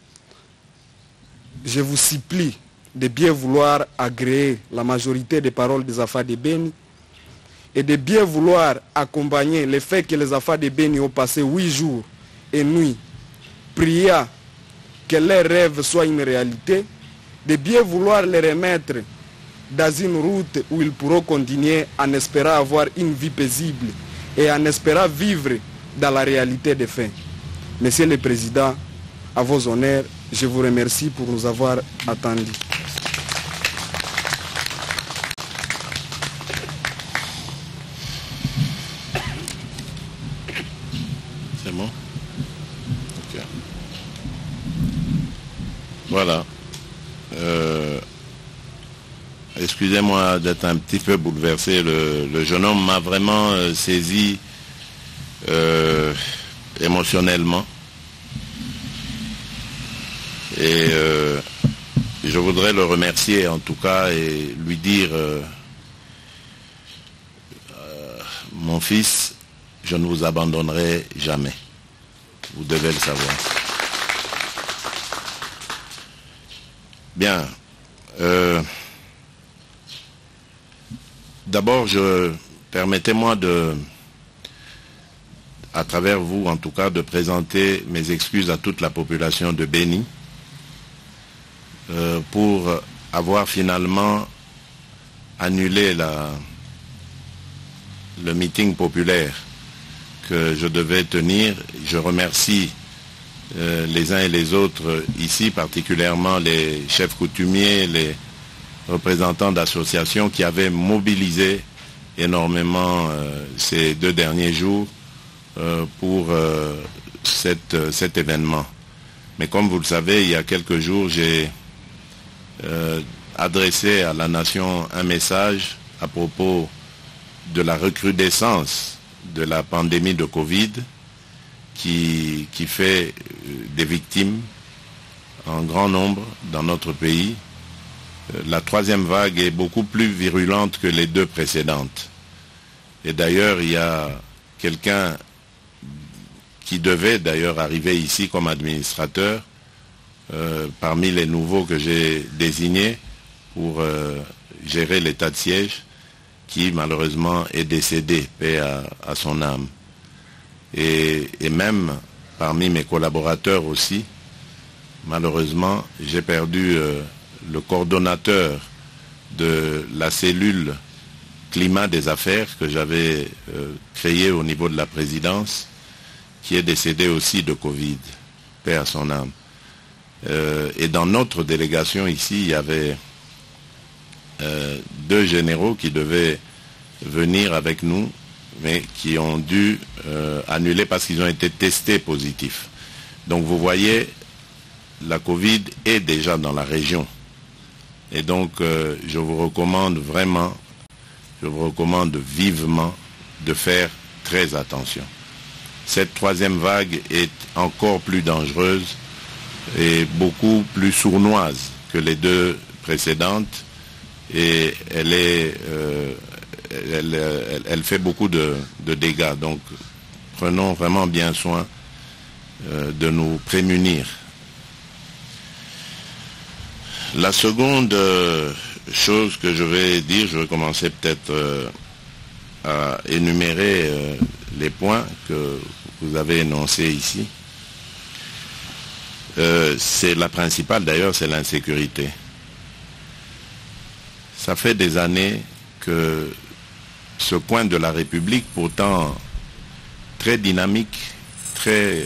je vous supplie de bien vouloir agréer la majorité des paroles des enfants de Beni et de bien vouloir accompagner le fait que les enfants de Beni ont passé 8 jours et nuits priant que leurs rêves soient une réalité, de bien vouloir les remettre dans une route où ils pourront continuer en espérant avoir une vie paisible et en espérant vivre dans la réalité des faits. Monsieur le Président, à vos honneurs, je vous remercie pour nous avoir attendus. C'est bon? Ok. Voilà. Excusez-moi d'être un petit peu bouleversé. Le jeune homme m'a vraiment saisi émotionnellement. Et je voudrais le remercier en tout cas et lui dire mon fils, je ne vous abandonnerai jamais. Vous devez le savoir. Bien. D'abord, permettez-moi à travers vous en tout cas, de présenter mes excuses à toute la population de Béni pour avoir finalement annulé le meeting populaire que je devais tenir. Je remercie les uns et les autres ici, particulièrement les chefs coutumiers, les représentants d'associations qui avaient mobilisé énormément ces 2 derniers jours pour cet événement. Mais comme vous le savez, il y a quelques jours, j'ai adressé à la nation un message à propos de la recrudescence de la pandémie de Covid qui fait des victimes en grand nombre dans notre pays. La 3e vague est beaucoup plus virulente que les 2 précédentes. Et d'ailleurs, il y a quelqu'un qui devait d'ailleurs arriver ici comme administrateur, parmi les nouveaux que j'ai désignés pour gérer l'état de siège, qui malheureusement est décédé, paix à son âme. Et même parmi mes collaborateurs aussi, malheureusement, j'ai perdu le coordonnateur de la cellule climat des affaires que j'avais créée au niveau de la présidence, qui est décédé aussi de Covid, paix à son âme. Et dans notre délégation ici, il y avait 2 généraux qui devaient venir avec nous, mais qui ont dû annuler parce qu'ils ont été testés positifs. Donc vous voyez, la Covid est déjà dans la région. Et donc je vous recommande vraiment, je vous recommande vivement de faire très attention. Cette 3e vague est encore plus dangereuse et beaucoup plus sournoise que les 2 précédentes, et elle fait beaucoup de dégâts. Donc prenons vraiment bien soin de nous prémunir. La seconde chose que je vais dire, je vais commencer peut-être à énumérer les points que vous avez énoncés ici. C'est la principale d'ailleurs, c'est l'insécurité. Ça fait des années que ce coin de la République, pourtant très dynamique, très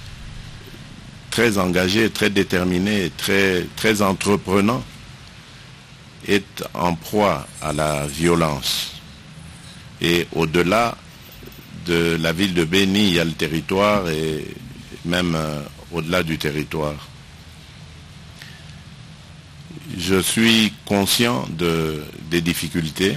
engagé, très déterminé, très entreprenant, est en proie à la violence. Et au-delà de la ville de Béni, il y a le territoire et même au-delà du territoire. Je suis conscient des difficultés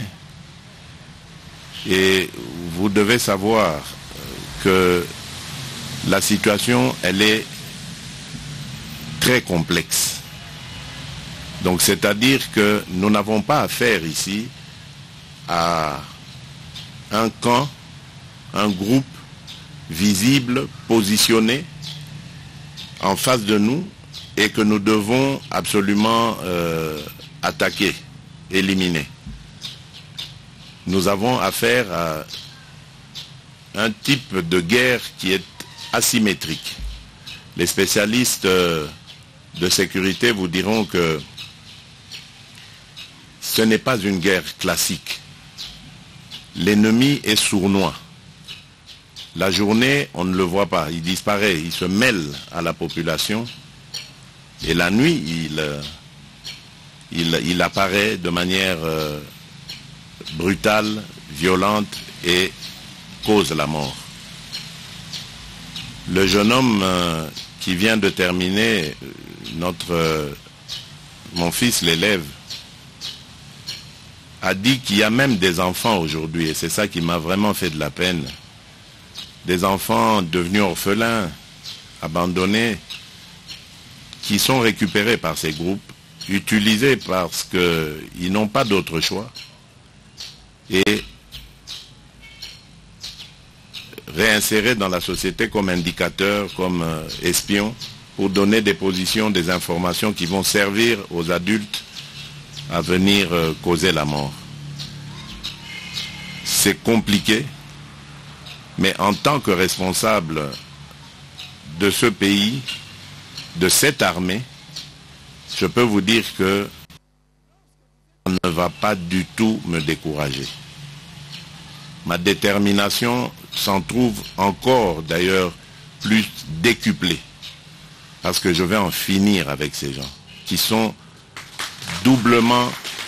et vous devez savoir que la situation, elle est très complexe. Donc c'est-à-dire que nous n'avons pas affaire ici à un camp, un groupe visible, positionné en face de nous et que nous devons absolument attaquer, éliminer. Nous avons affaire à un type de guerre qui est asymétrique. Les spécialistes de sécurité vous diront que ce n'est pas une guerre classique. L'ennemi est sournois. La journée, on ne le voit pas, il disparaît, il se mêle à la population. Et la nuit, il apparaît de manière brutale, violente et cause la mort. Le jeune homme qui vient de terminer, mon fils, l'élève, a dit qu'il y a même des enfants aujourd'hui, et c'est ça qui m'a vraiment fait de la peine. Des enfants devenus orphelins, abandonnés, qui sont récupérés par ces groupes, utilisés parce qu'ils n'ont pas d'autre choix, et réinsérés dans la société comme indicateurs, comme espions, pour donner des positions, des informations qui vont servir aux adultes à venir causer la mort. C'est compliqué, mais en tant que responsable de ce pays, de cette armée, je peux vous dire que ça ne va pas du tout me décourager. Ma détermination s'en trouve encore d'ailleurs plus décuplée, parce que je vais en finir avec ces gens qui sont doublement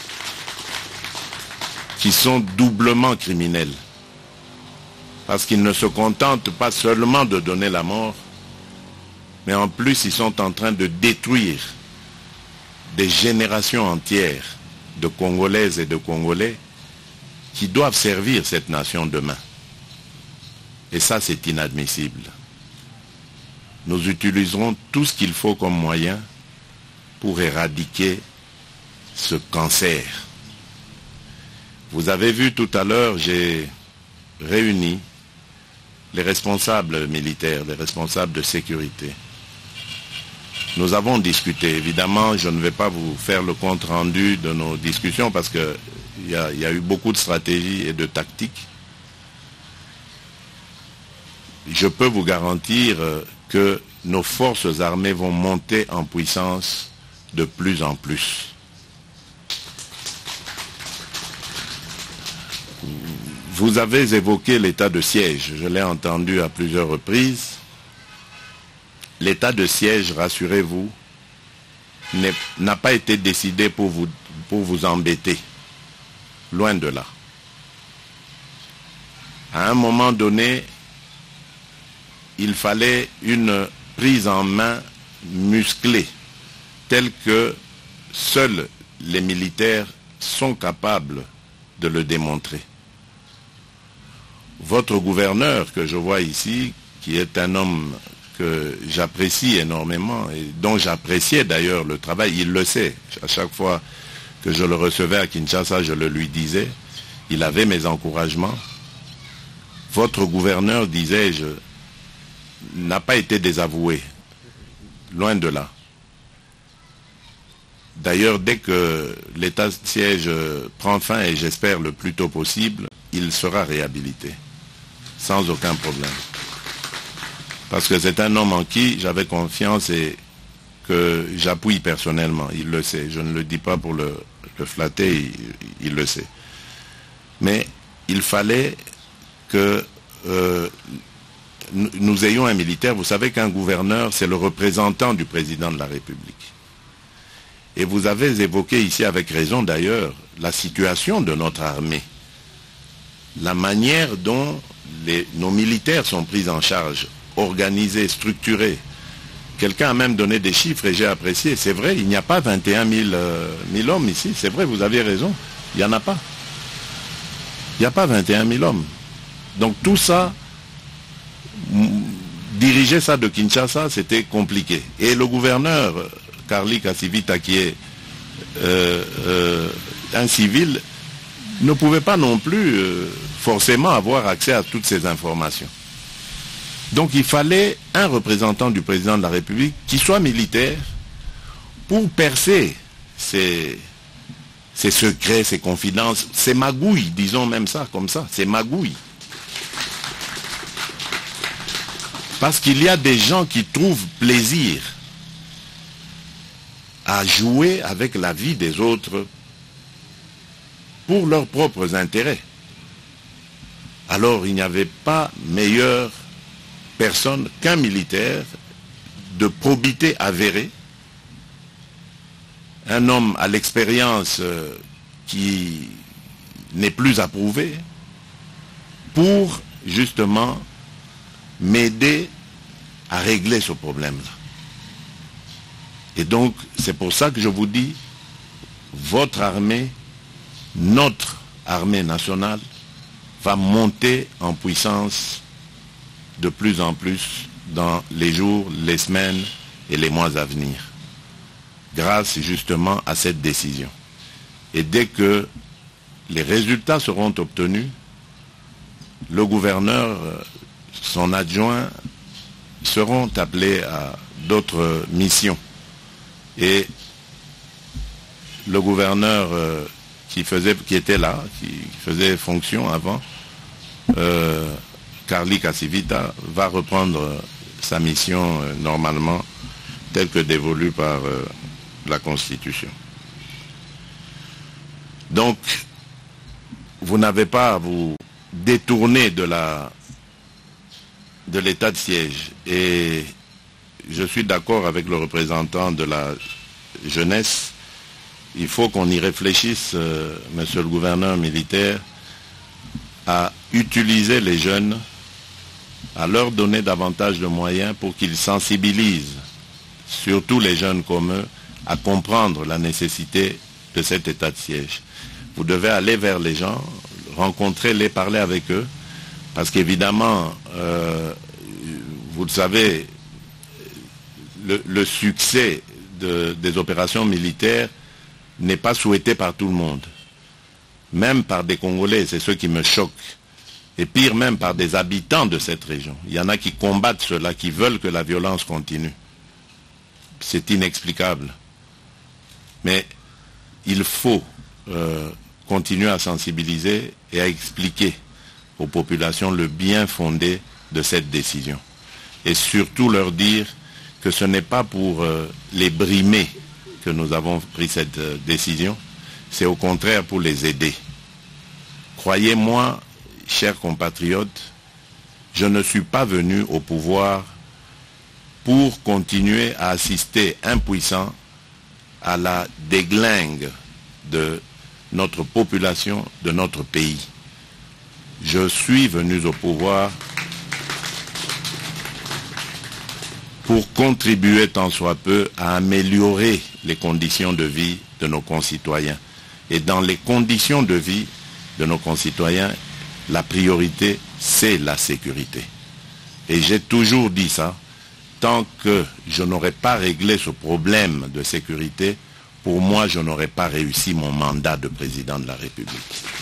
criminels, parce qu'ils ne se contentent pas seulement de donner la mort, mais en plus ils sont en train de détruire des générations entières de Congolaises et de Congolais qui doivent servir cette nation demain. Et ça, c'est inadmissible. Nous utiliserons tout ce qu'il faut comme moyen pour éradiquer ce cancer. Vous avez vu tout à l'heure, j'ai réuni les responsables militaires, les responsables de sécurité. Nous avons discuté. Évidemment, je ne vais pas vous faire le compte rendu de nos discussions parce qu'il y a eu beaucoup de stratégies et de tactiques. Je peux vous garantir que nos forces armées vont monter en puissance de plus en plus. Vous avez évoqué l'état de siège, je l'ai entendu à plusieurs reprises. L'état de siège, rassurez-vous, n'a pas été décidé pour vous embêter. Loin de là. À un moment donné, il fallait une prise en main musclée, telle que seuls les militaires sont capables de le démontrer. Votre gouverneur, que je vois ici, qui est un homme que j'apprécie énormément et dont j'appréciais d'ailleurs le travail, il le sait. À chaque fois que je le recevais à Kinshasa, je le lui disais, il avait mes encouragements. Votre gouverneur, disais-je, n'a pas été désavoué, loin de là. D'ailleurs, dès que l'état de siège prend fin, et j'espère le plus tôt possible, il sera réhabilité, sans aucun problème. Parce que c'est un homme en qui j'avais confiance et que j'appuie personnellement, il le sait. Je ne le dis pas pour le flatter, il le sait. Mais il fallait que nous ayons un militaire. Vous savez qu'un gouverneur, c'est le représentant du président de la République. Et vous avez évoqué ici, avec raison d'ailleurs, la situation de notre armée. La manière dont nos militaires sont pris en charge, organisés, structurés. Quelqu'un a même donné des chiffres et j'ai apprécié. C'est vrai, il n'y a pas 21 000 hommes ici. C'est vrai, vous avez raison. Il n'y en a pas. Il n'y a pas 21 000 hommes. Donc tout ça, diriger ça de Kinshasa, c'était compliqué. Et le gouverneur, Carly Kassivita, qui est un civil, ne pouvait pas non plus forcément avoir accès à toutes ces informations. Donc il fallait un représentant du président de la République qui soit militaire pour percer ces secrets, ces confidences, ces magouilles, disons même ça comme ça, ces magouilles. Parce qu'il y a des gens qui trouvent plaisir à jouer avec la vie des autres pour leurs propres intérêts. Alors il n'y avait pas meilleure personne qu'un militaire de probité avérée, un homme à l'expérience qui n'est plus approuvé, pour justement m'aider à régler ce problème-là. Et donc, c'est pour ça que je vous dis, votre armée, notre armée nationale, va monter en puissance de plus en plus dans les jours, les semaines et les mois à venir, grâce justement à cette décision. Et dès que les résultats seront obtenus, le gouverneur, son adjoint, seront appelés à d'autres missions. Et le gouverneur qui était là, qui faisait fonction avant, Carly Cassivita, va reprendre sa mission normalement telle que dévolue par la Constitution. Donc, vous n'avez pas à vous détourner de l'état de siège. Et je suis d'accord avec le représentant de la jeunesse. Il faut qu'on y réfléchisse, monsieur le gouverneur militaire, à utiliser les jeunes, à leur donner davantage de moyens pour qu'ils sensibilisent, surtout les jeunes comme eux, à comprendre la nécessité de cet état de siège. Vous devez aller vers les gens, rencontrer-les, parler avec eux, parce qu'évidemment, vous le savez, le succès des opérations militaires n'est pas souhaité par tout le monde. Même par des Congolais, c'est ce qui me choque. Et pire même par des habitants de cette région. Il y en a qui combattent cela, qui veulent que la violence continue. C'est inexplicable. Mais il faut continuer à sensibiliser et à expliquer aux populations le bien fondé de cette décision. Et surtout leur dire que ce n'est pas pour les brimer que nous avons pris cette décision, c'est au contraire pour les aider. Croyez-moi, chers compatriotes, je ne suis pas venu au pouvoir pour continuer à assister impuissant à la déglingue de notre population, de notre pays. Je suis venu au pouvoir pour contribuer tant soit peu à améliorer les conditions de vie de nos concitoyens. Et dans les conditions de vie de nos concitoyens, la priorité, c'est la sécurité. Et j'ai toujours dit ça, tant que je n'aurai pas réglé ce problème de sécurité, pour moi, je n'aurai pas réussi mon mandat de président de la République.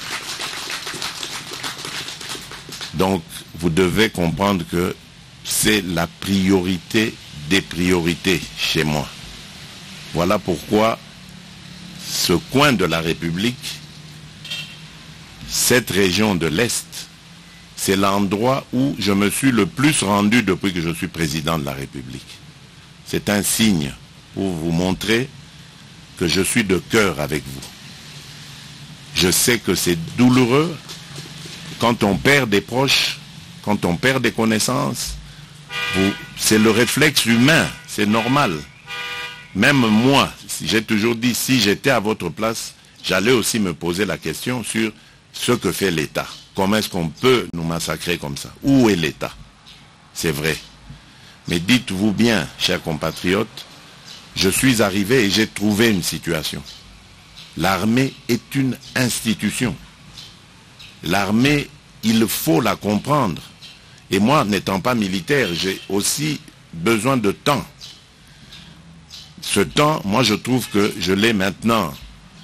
Donc, vous devez comprendre que c'est la priorité des priorités chez moi. Voilà pourquoi ce coin de la République, cette région de l'Est, c'est l'endroit où je me suis le plus rendu depuis que je suis président de la République. C'est un signe pour vous montrer que je suis de cœur avec vous. Je sais que c'est douloureux quand on perd des proches, quand on perd des connaissances. C'est le réflexe humain, c'est normal. Même moi, j'ai toujours dit, si j'étais à votre place, j'allais aussi me poser la question sur ce que fait l'État. Comment est-ce qu'on peut nous massacrer comme ça? Où est l'État? C'est vrai. Mais dites-vous bien, chers compatriotes, je suis arrivé et j'ai trouvé une situation. L'armée est une institution. L'armée, il faut la comprendre. Et moi, n'étant pas militaire, j'ai aussi besoin de temps. Ce temps, moi je trouve que je l'ai maintenant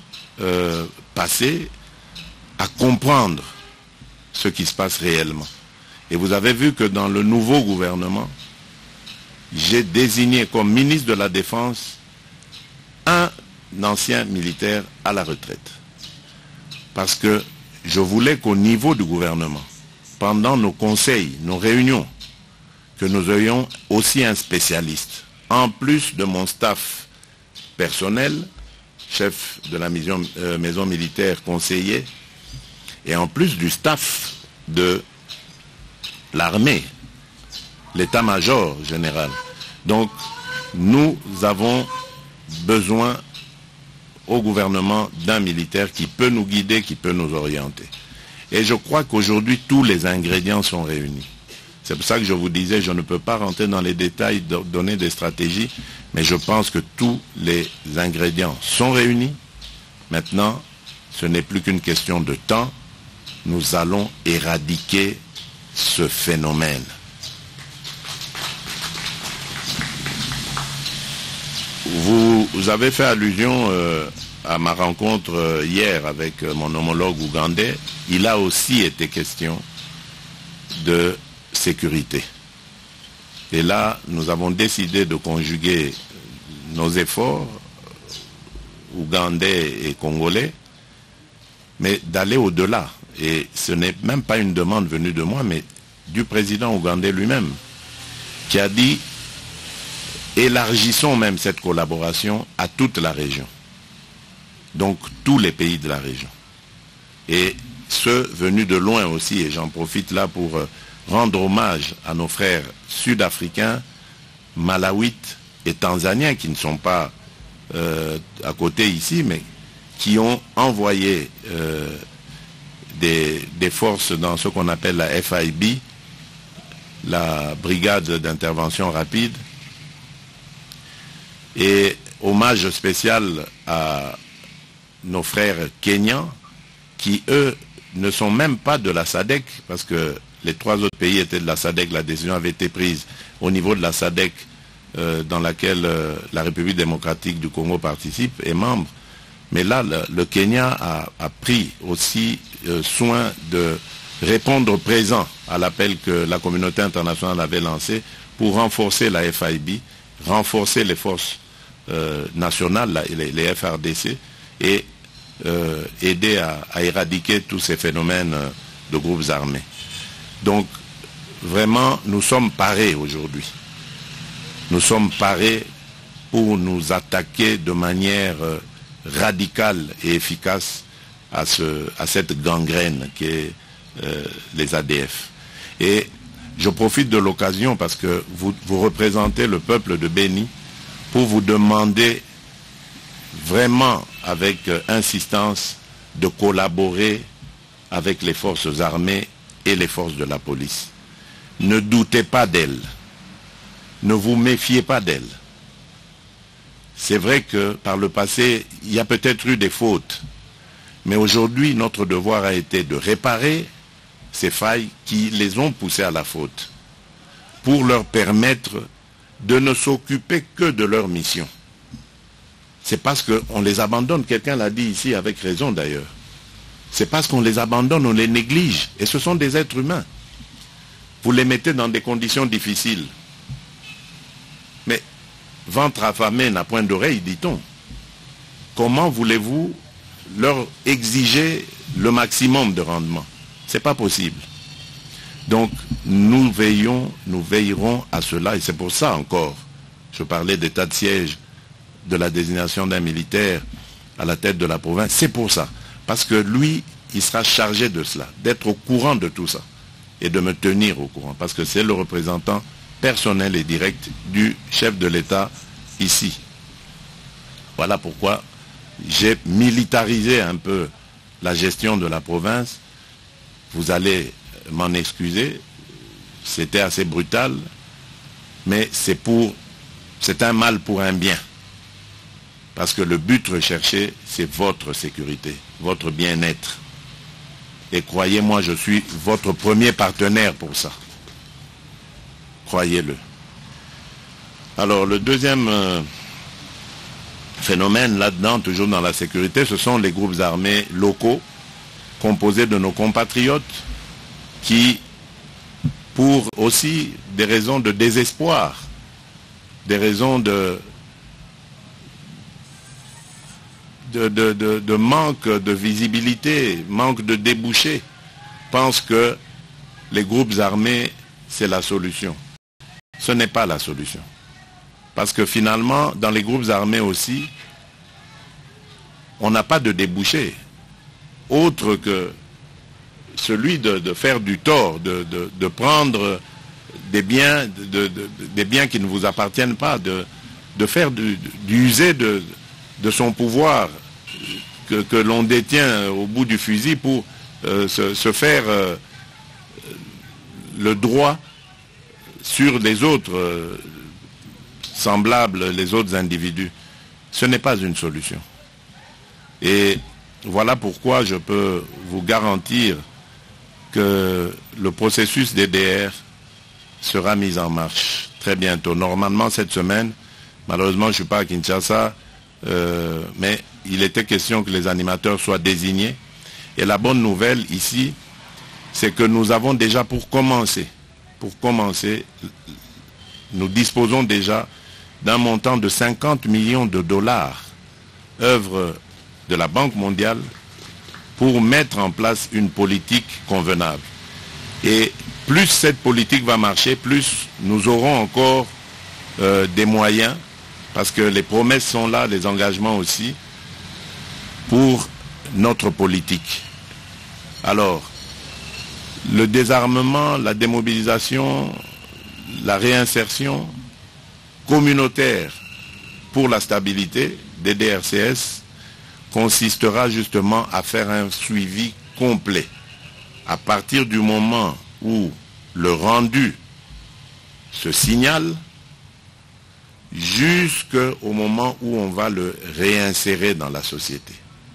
passé à comprendre ce qui se passe réellement. Et vous avez vu que dans le nouveau gouvernement, j'ai désigné comme ministre de la Défense un ancien militaire à la retraite. Parce que je voulais qu'au niveau du gouvernement, pendant nos conseils, nos réunions, que nous ayons aussi un spécialiste. En plus de mon staff personnel, chef de la maison militaire conseiller, et en plus du staff de l'armée, l'état-major général. Donc, nous avons besoin au gouvernement d'un militaire qui peut nous guider, qui peut nous orienter. Et je crois qu'aujourd'hui, tous les ingrédients sont réunis. C'est pour ça que je vous disais, je ne peux pas rentrer dans les détails, donner des stratégies, mais je pense que tous les ingrédients sont réunis. Maintenant, ce n'est plus qu'une question de temps. Nous allons éradiquer ce phénomène. Vous avez fait allusion à ma rencontre hier avec mon homologue ougandais. Il a aussi été question de sécurité. Et là, nous avons décidé de conjuguer nos efforts, ougandais et congolais, mais d'aller au-delà. Et ce n'est même pas une demande venue de moi, mais du président ougandais lui-même, qui a dit, élargissons même cette collaboration à toute la région. Donc tous les pays de la région. Et ceux venus de loin aussi, et j'en profite là pour rendre hommage à nos frères sud-africains, malawites et tanzaniens qui ne sont pas à côté ici, mais qui ont envoyé des forces dans ce qu'on appelle la FIB, la brigade d'intervention rapide. Et hommage spécial à nos frères kenyans qui, eux, ne sont même pas de la SADC, parce que les 3 autres pays étaient de la SADC, la décision avait été prise au niveau de la SADC, dans laquelle la République démocratique du Congo participe, est membre. Mais là, le Kenya a pris aussi soin de répondre présent à l'appel que la communauté internationale avait lancé pour renforcer la FIB, renforcer les forces nationales, les FRDC, et aider à éradiquer tous ces phénomènes de groupes armés. Donc, vraiment, nous sommes parés aujourd'hui. Nous sommes parés pour nous attaquer de manière radicale et efficace à cette gangrène qui est les ADF. Et je profite de l'occasion parce que vous représentez le peuple de Béni pour vous demander vraiment avec insistance de collaborer avec les forces armées et les forces de la police. Ne doutez pas d'elles. Ne vous méfiez pas d'elles. C'est vrai que par le passé, il y a peut-être eu des fautes. Mais aujourd'hui, notre devoir a été de réparer ces failles qui les ont poussés à la faute, pour leur permettre de ne s'occuper que de leur mission. C'est parce qu'on les abandonne, quelqu'un l'a dit ici avec raison d'ailleurs. C'est parce qu'on les abandonne, on les néglige. Et ce sont des êtres humains. Vous les mettez dans des conditions difficiles. Mais ventre affamé n'a point d'oreille, dit-on. Comment voulez-vous leur exiger le maximum de rendement? Ce n'est pas possible. Donc nous veillerons à cela, et c'est pour ça encore, je parlais d'état de siège, de la désignation d'un militaire à la tête de la province, c'est pour ça. Parce que lui, il sera chargé de cela, d'être au courant de tout ça, et de me tenir au courant, parce que c'est le représentant personnel et direct du chef de l'État ici. Voilà pourquoi j'ai militarisé un peu la gestion de la province. Vous allez m'en excuser, c'était assez brutal, mais c'est un mal pour un bien. Parce que le but recherché, c'est votre sécurité, votre bien-être. Et croyez-moi, je suis votre premier partenaire pour ça. Croyez-le. Alors, le deuxième phénomène là-dedans, toujours dans la sécurité, ce sont les groupes armés locaux, composés de nos compatriotes, qui, pour aussi des raisons de désespoir, des raisons de manque de visibilité, manque de débouchés, pensent que les groupes armés, c'est la solution. Ce n'est pas la solution. Parce que finalement, dans les groupes armés aussi, on n'a pas de débouché autre que celui de faire du tort, de prendre des biens, des biens qui ne vous appartiennent pas, de faire d'user de son pouvoir que l'on détient au bout du fusil pour se faire le droit sur les autres semblables, les autres individus. Ce n'est pas une solution. Et voilà pourquoi je peux vous garantir que le processus DDR sera mis en marche très bientôt. Normalement cette semaine, malheureusement je ne suis pas à Kinshasa, mais il était question que les animateurs soient désignés. Et la bonne nouvelle ici, c'est que nous avons déjà pour commencer nous disposons déjà d'un montant de 50 millions de dollars, œuvre de la Banque mondiale, pour mettre en place une politique convenable. Et plus cette politique va marcher, plus nous aurons encore des moyens, parce que les promesses sont là, les engagements aussi, pour notre politique. Alors, le désarmement, la démobilisation, la réinsertion communautaire pour la stabilité des DRCS consistera justement à faire un suivi complet. À partir du moment où le rendu se signale, jusqu'au moment où on va le réinsérer dans la société.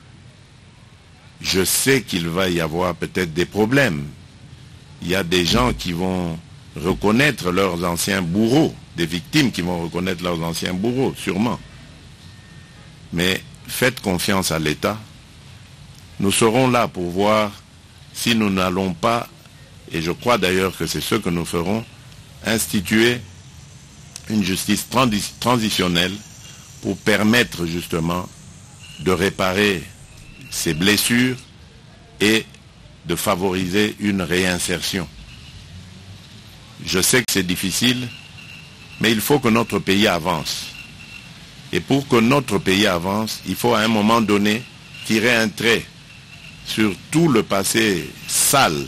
Je sais qu'il va y avoir peut-être des problèmes. Il y a des gens qui vont reconnaître leurs anciens bourreaux, des victimes qui vont reconnaître leurs anciens bourreaux, sûrement. Mais faites confiance à l'État. Nous serons là pour voir si nous n'allons pas, et je crois d'ailleurs que c'est ce que nous ferons, instituer une justice transitionnelle pour permettre justement de réparer ces blessures et de favoriser une réinsertion. Je sais que c'est difficile, mais il faut que notre pays avance. Et pour que notre pays avance, il faut à un moment donné tirer un trait sur tout le passé sale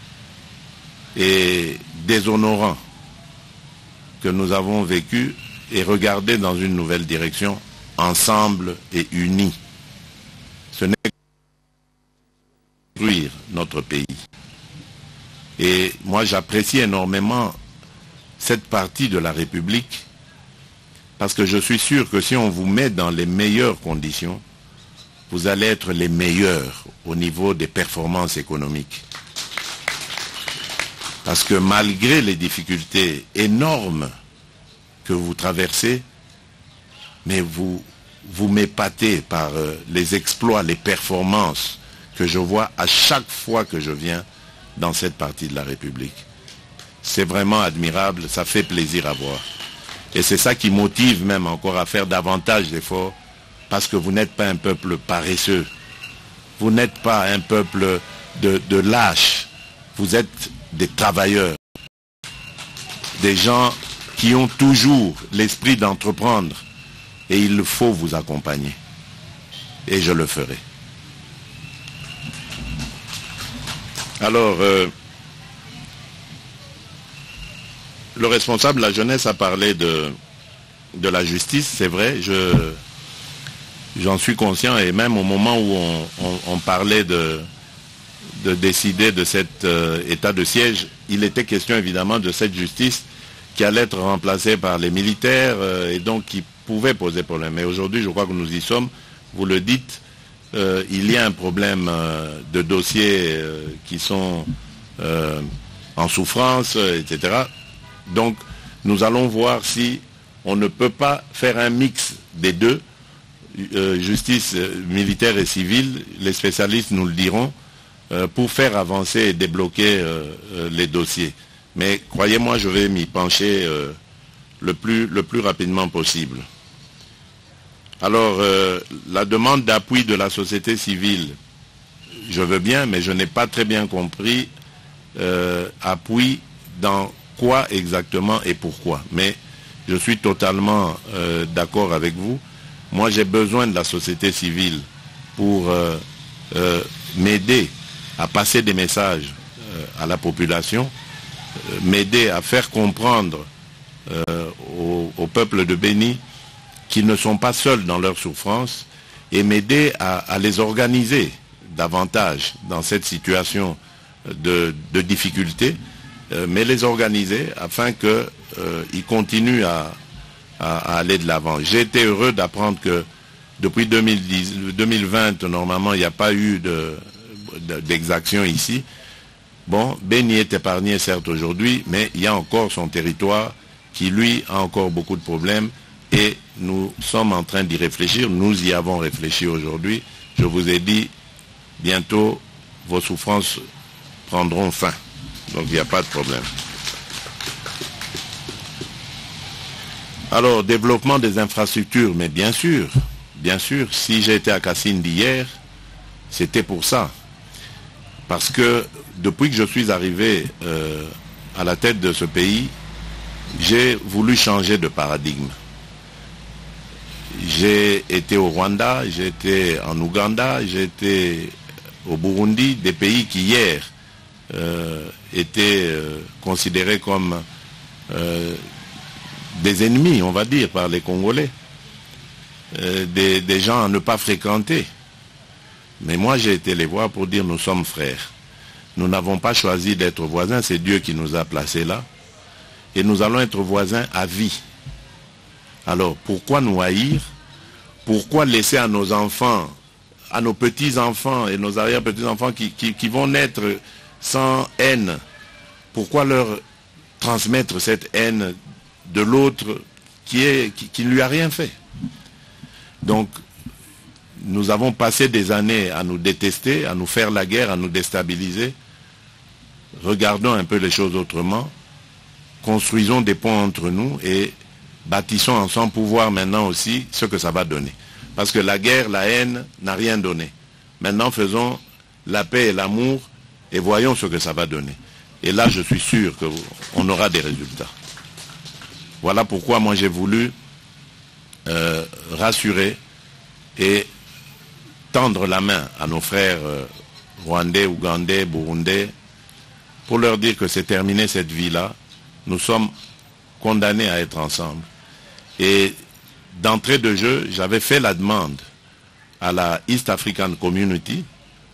et déshonorant que nous avons vécu et regarder dans une nouvelle direction, ensemble et unis. Ce n'est que construire notre pays. Et moi j'apprécie énormément cette partie de la République parce que je suis sûr que si on vous met dans les meilleures conditions, vous allez être les meilleurs au niveau des performances économiques. Parce que malgré les difficultés énormes que vous traversez, mais vous m'épatez par les exploits, les performances que je vois à chaque fois que je viens dans cette partie de la République. C'est vraiment admirable, ça fait plaisir à voir. Et c'est ça qui motive même encore à faire davantage d'efforts, parce que vous n'êtes pas un peuple paresseux, vous n'êtes pas un peuple de lâches, vous êtes des travailleurs, des gens qui ont toujours l'esprit d'entreprendre, et il faut vous accompagner. Et je le ferai. Alors, le responsable de la jeunesse a parlé de la justice, c'est vrai, j'en suis conscient, et même au moment où on parlait de décider de cet état de siège, il était question évidemment de cette justice qui allait être remplacée par les militaires et donc qui pouvait poser problème. Mais aujourd'hui, je crois que nous y sommes, vous le dites, il y a un problème de dossiers qui sont en souffrance, etc. Donc, nous allons voir si on ne peut pas faire un mix des deux, justice militaire et civile, les spécialistes nous le diront, pour faire avancer et débloquer les dossiers. Mais croyez-moi, je vais m'y pencher le plus rapidement possible. Alors, la demande d'appui de la société civile, je veux bien, mais je n'ai pas très bien compris appui dans quoi exactement et pourquoi. Mais je suis totalement d'accord avec vous. Moi, j'ai besoin de la société civile pour m'aider à passer des messages à la population, m'aider à faire comprendre au peuple de Béni qu'ils ne sont pas seuls dans leur souffrance et m'aider à les organiser davantage dans cette situation de difficulté, mais les organiser afin qu'ils continuent à aller de l'avant. J'ai été heureux d'apprendre que depuis 2020, normalement, il n'y a pas eu d'exaction ici. Bon, Béni est épargné certes aujourd'hui, mais il y a encore son territoire qui, lui, a encore beaucoup de problèmes et nous sommes en train d'y réfléchir. Nous y avons réfléchi aujourd'hui. Je vous ai dit, bientôt, vos souffrances prendront fin. Donc, il n'y a pas de problème. Alors, développement des infrastructures, mais bien sûr, si j'ai été à Kasindi hier, c'était pour ça. Parce que depuis que je suis arrivé à la tête de ce pays, j'ai voulu changer de paradigme. J'ai été au Rwanda, j'ai été en Ouganda, j'ai été au Burundi, des pays qui hier étaient considérés comme des ennemis, on va dire, par les Congolais, des gens à ne pas fréquenter. Mais moi, j'ai été les voir pour dire nous sommes frères. Nous n'avons pas choisi d'être voisins, c'est Dieu qui nous a placés là. Et nous allons être voisins à vie. Alors, pourquoi nous haïr? Pourquoi laisser à nos enfants, à nos petits-enfants et nos arrière-petits-enfants qui vont naître sans haine? Pourquoi leur transmettre cette haine de l'autre qui ne lui a rien fait? Donc, nous avons passé des années à nous détester, à nous faire la guerre, à nous déstabiliser. Regardons un peu les choses autrement. Construisons des ponts entre nous et bâtissons ensemble pour voir maintenant aussi ce que ça va donner. Parce que la guerre, la haine n'a rien donné. Maintenant, faisons la paix et l'amour et voyons ce que ça va donner. Et là, je suis sûr qu'on aura des résultats. Voilà pourquoi moi j'ai voulu rassurer et tendre la main à nos frères rwandais, ougandais, burundais, pour leur dire que c'est terminé cette vie-là. Nous sommes condamnés à être ensemble. Et d'entrée de jeu, j'avais fait la demande à la East African Community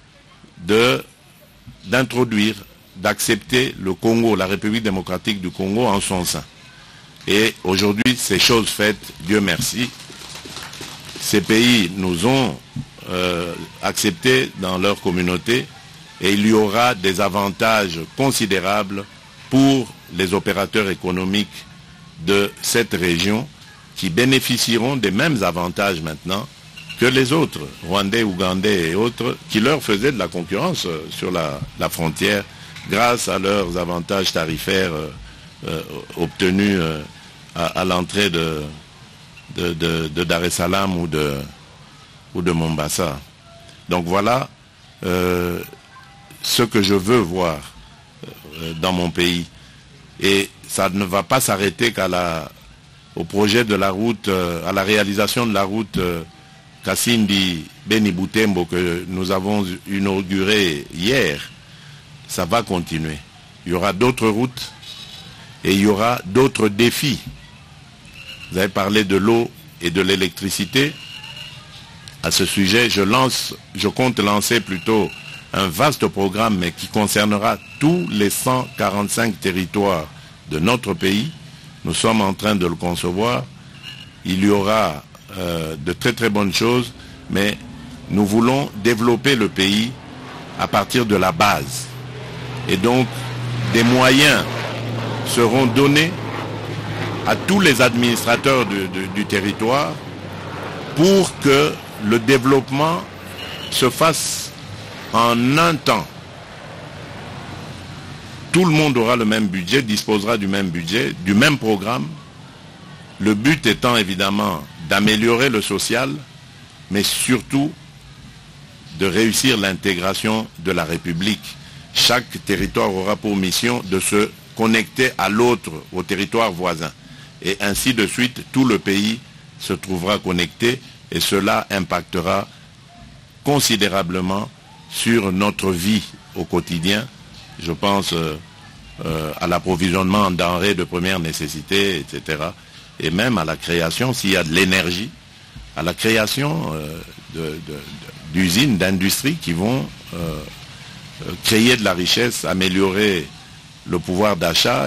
d'introduire, d'accepter le Congo, la République démocratique du Congo en son sein. Et aujourd'hui, c'est chose faite, Dieu merci. Ces pays nous ont acceptés dans leur communauté et il y aura des avantages considérables pour les opérateurs économiques de cette région qui bénéficieront des mêmes avantages maintenant que les autres, Rwandais, Ougandais et autres, qui leur faisaient de la concurrence sur la frontière grâce à leurs avantages tarifaires obtenus à l'entrée de Dar es Salaam ou de Mombasa. Donc voilà ce que je veux voir dans mon pays. Et ça ne va pas s'arrêter au projet de la route, à la réalisation de la route Kasindi-Beni-Butembo que nous avons inaugurée hier. Ça va continuer. Il y aura d'autres routes et il y aura d'autres défis. Vous avez parlé de l'eau et de l'électricité. À ce sujet, je compte lancer plutôt un vaste programme, mais qui concernera tous les 145 territoires de notre pays. Nous sommes en train de le concevoir. Il y aura de très très bonnes choses, mais nous voulons développer le pays à partir de la base. Et donc, des moyens seront donnés à tous les administrateurs du territoire pour que le développement se fasse en un temps. Tout le monde aura le même budget, disposera du même budget, du même programme. Le but étant évidemment d'améliorer le social, mais surtout de réussir l'intégration de la République. Chaque territoire aura pour mission de se connecter à l'autre, au territoire voisin. Et ainsi de suite, tout le pays se trouvera connecté et cela impactera considérablement sur notre vie au quotidien. Je pense à l'approvisionnement en denrées de première nécessité, etc. Et même à la création, s'il y a de l'énergie, à la création d'usines, d'industries qui vont créer de la richesse, améliorer le pouvoir d'achat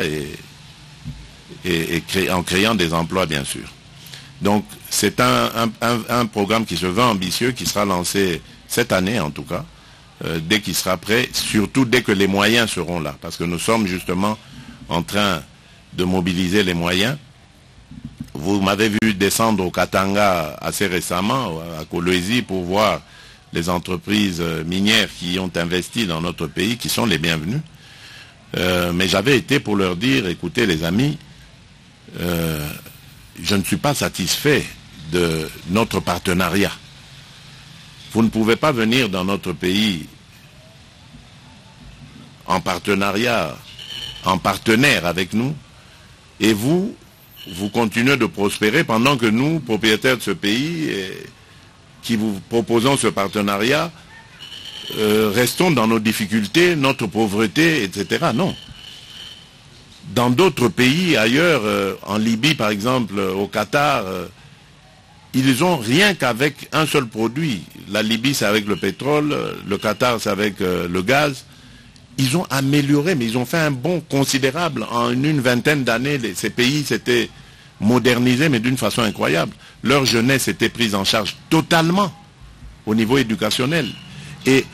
en créant des emplois, bien sûr. Donc, c'est un programme qui se veut ambitieux, qui sera lancé cette année en tout cas, dès qu'il sera prêt, surtout dès que les moyens seront là, parce que nous sommes justement en train de mobiliser les moyens. Vous m'avez vu descendre au Katanga assez récemment, à Kolwezi, pour voir les entreprises minières qui ont investi dans notre pays, qui sont les bienvenus. Mais j'avais été pour leur dire, écoutez les amis, je ne suis pas satisfait de notre partenariat. Vous ne pouvez pas venir dans notre pays en partenariat, en partenaire avec nous, et vous continuez de prospérer pendant que nous, propriétaires de ce pays, qui vous proposons ce partenariat, restons dans nos difficultés, notre pauvreté, etc. Non. Dans d'autres pays ailleurs, en Libye par exemple, au Qatar, ils ont rien qu'avec un seul produit. La Libye c'est avec le pétrole, le Qatar c'est avec le gaz. Ils ont amélioré, mais ils ont fait un bond considérable. En une vingtaine d'années, ces pays s'étaient modernisés, mais d'une façon incroyable. Leur jeunesse était prise en charge totalement au niveau éducationnel. Et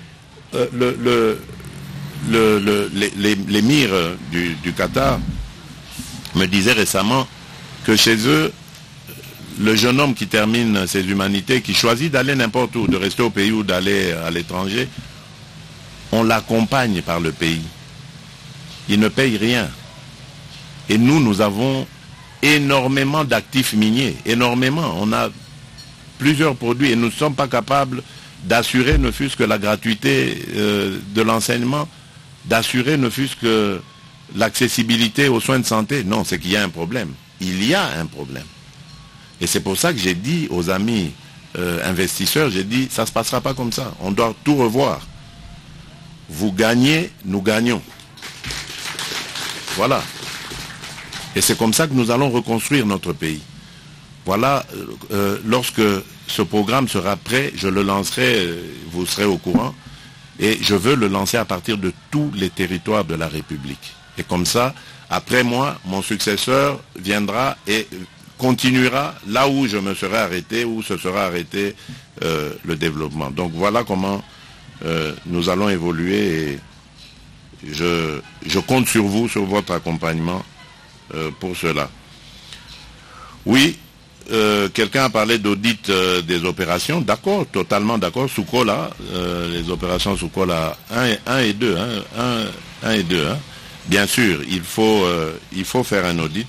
l'émir du Qatar me disait récemment que chez eux, le jeune homme qui termine ses humanités, qui choisit d'aller n'importe où, de rester au pays ou d'aller à l'étranger, on l'accompagne par le pays. Il ne paye rien. Et nous avons énormément d'actifs miniers, énormément. On a plusieurs produits et nous ne sommes pas capables d'assurer ne fût-ce que la gratuité de l'enseignement, d'assurer ne fût-ce que l'accessibilité aux soins de santé. Non, c'est qu'il y a un problème. Il y a un problème. Et c'est pour ça que j'ai dit aux amis investisseurs, j'ai dit, ça ne se passera pas comme ça. On doit tout revoir. Vous gagnez, nous gagnons. Voilà. Et c'est comme ça que nous allons reconstruire notre pays. Voilà, lorsque ce programme sera prêt, je le lancerai, vous serez au courant. Et je veux le lancer à partir de tous les territoires de la République. Et comme ça, après moi, mon successeur viendra et continuera là où je me serai arrêté, où se sera arrêté le développement. Donc voilà comment nous allons évoluer et je compte sur vous, sur votre accompagnement pour cela. Oui, quelqu'un a parlé d'audit des opérations. D'accord, totalement d'accord. Soukola, les opérations Soukola 1 et 2. 1 et 2. Bien sûr, il faut faire un audit.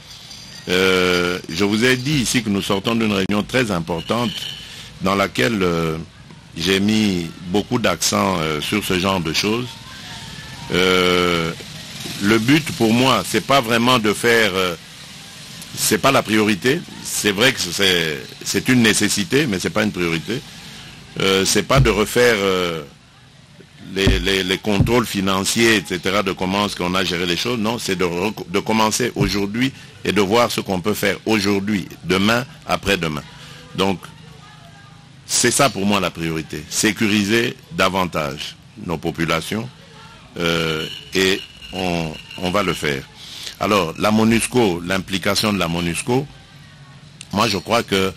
Je vous ai dit ici que nous sortons d'une réunion très importante dans laquelle j'ai mis beaucoup d'accent sur ce genre de choses. Le but pour moi, c'est pas vraiment de faire, c'est pas la priorité. C'est vrai que c'est une nécessité, mais c'est pas une priorité. C'est pas de refaire les contrôles financiers, etc., de comment est-ce qu'on a géré les choses. Non, c'est de commencer aujourd'hui et de voir ce qu'on peut faire aujourd'hui, demain, après-demain. Donc, c'est ça pour moi la priorité. Sécuriser davantage nos populations et on va le faire. Alors, la MONUSCO, l'implication de la MONUSCO, moi je crois que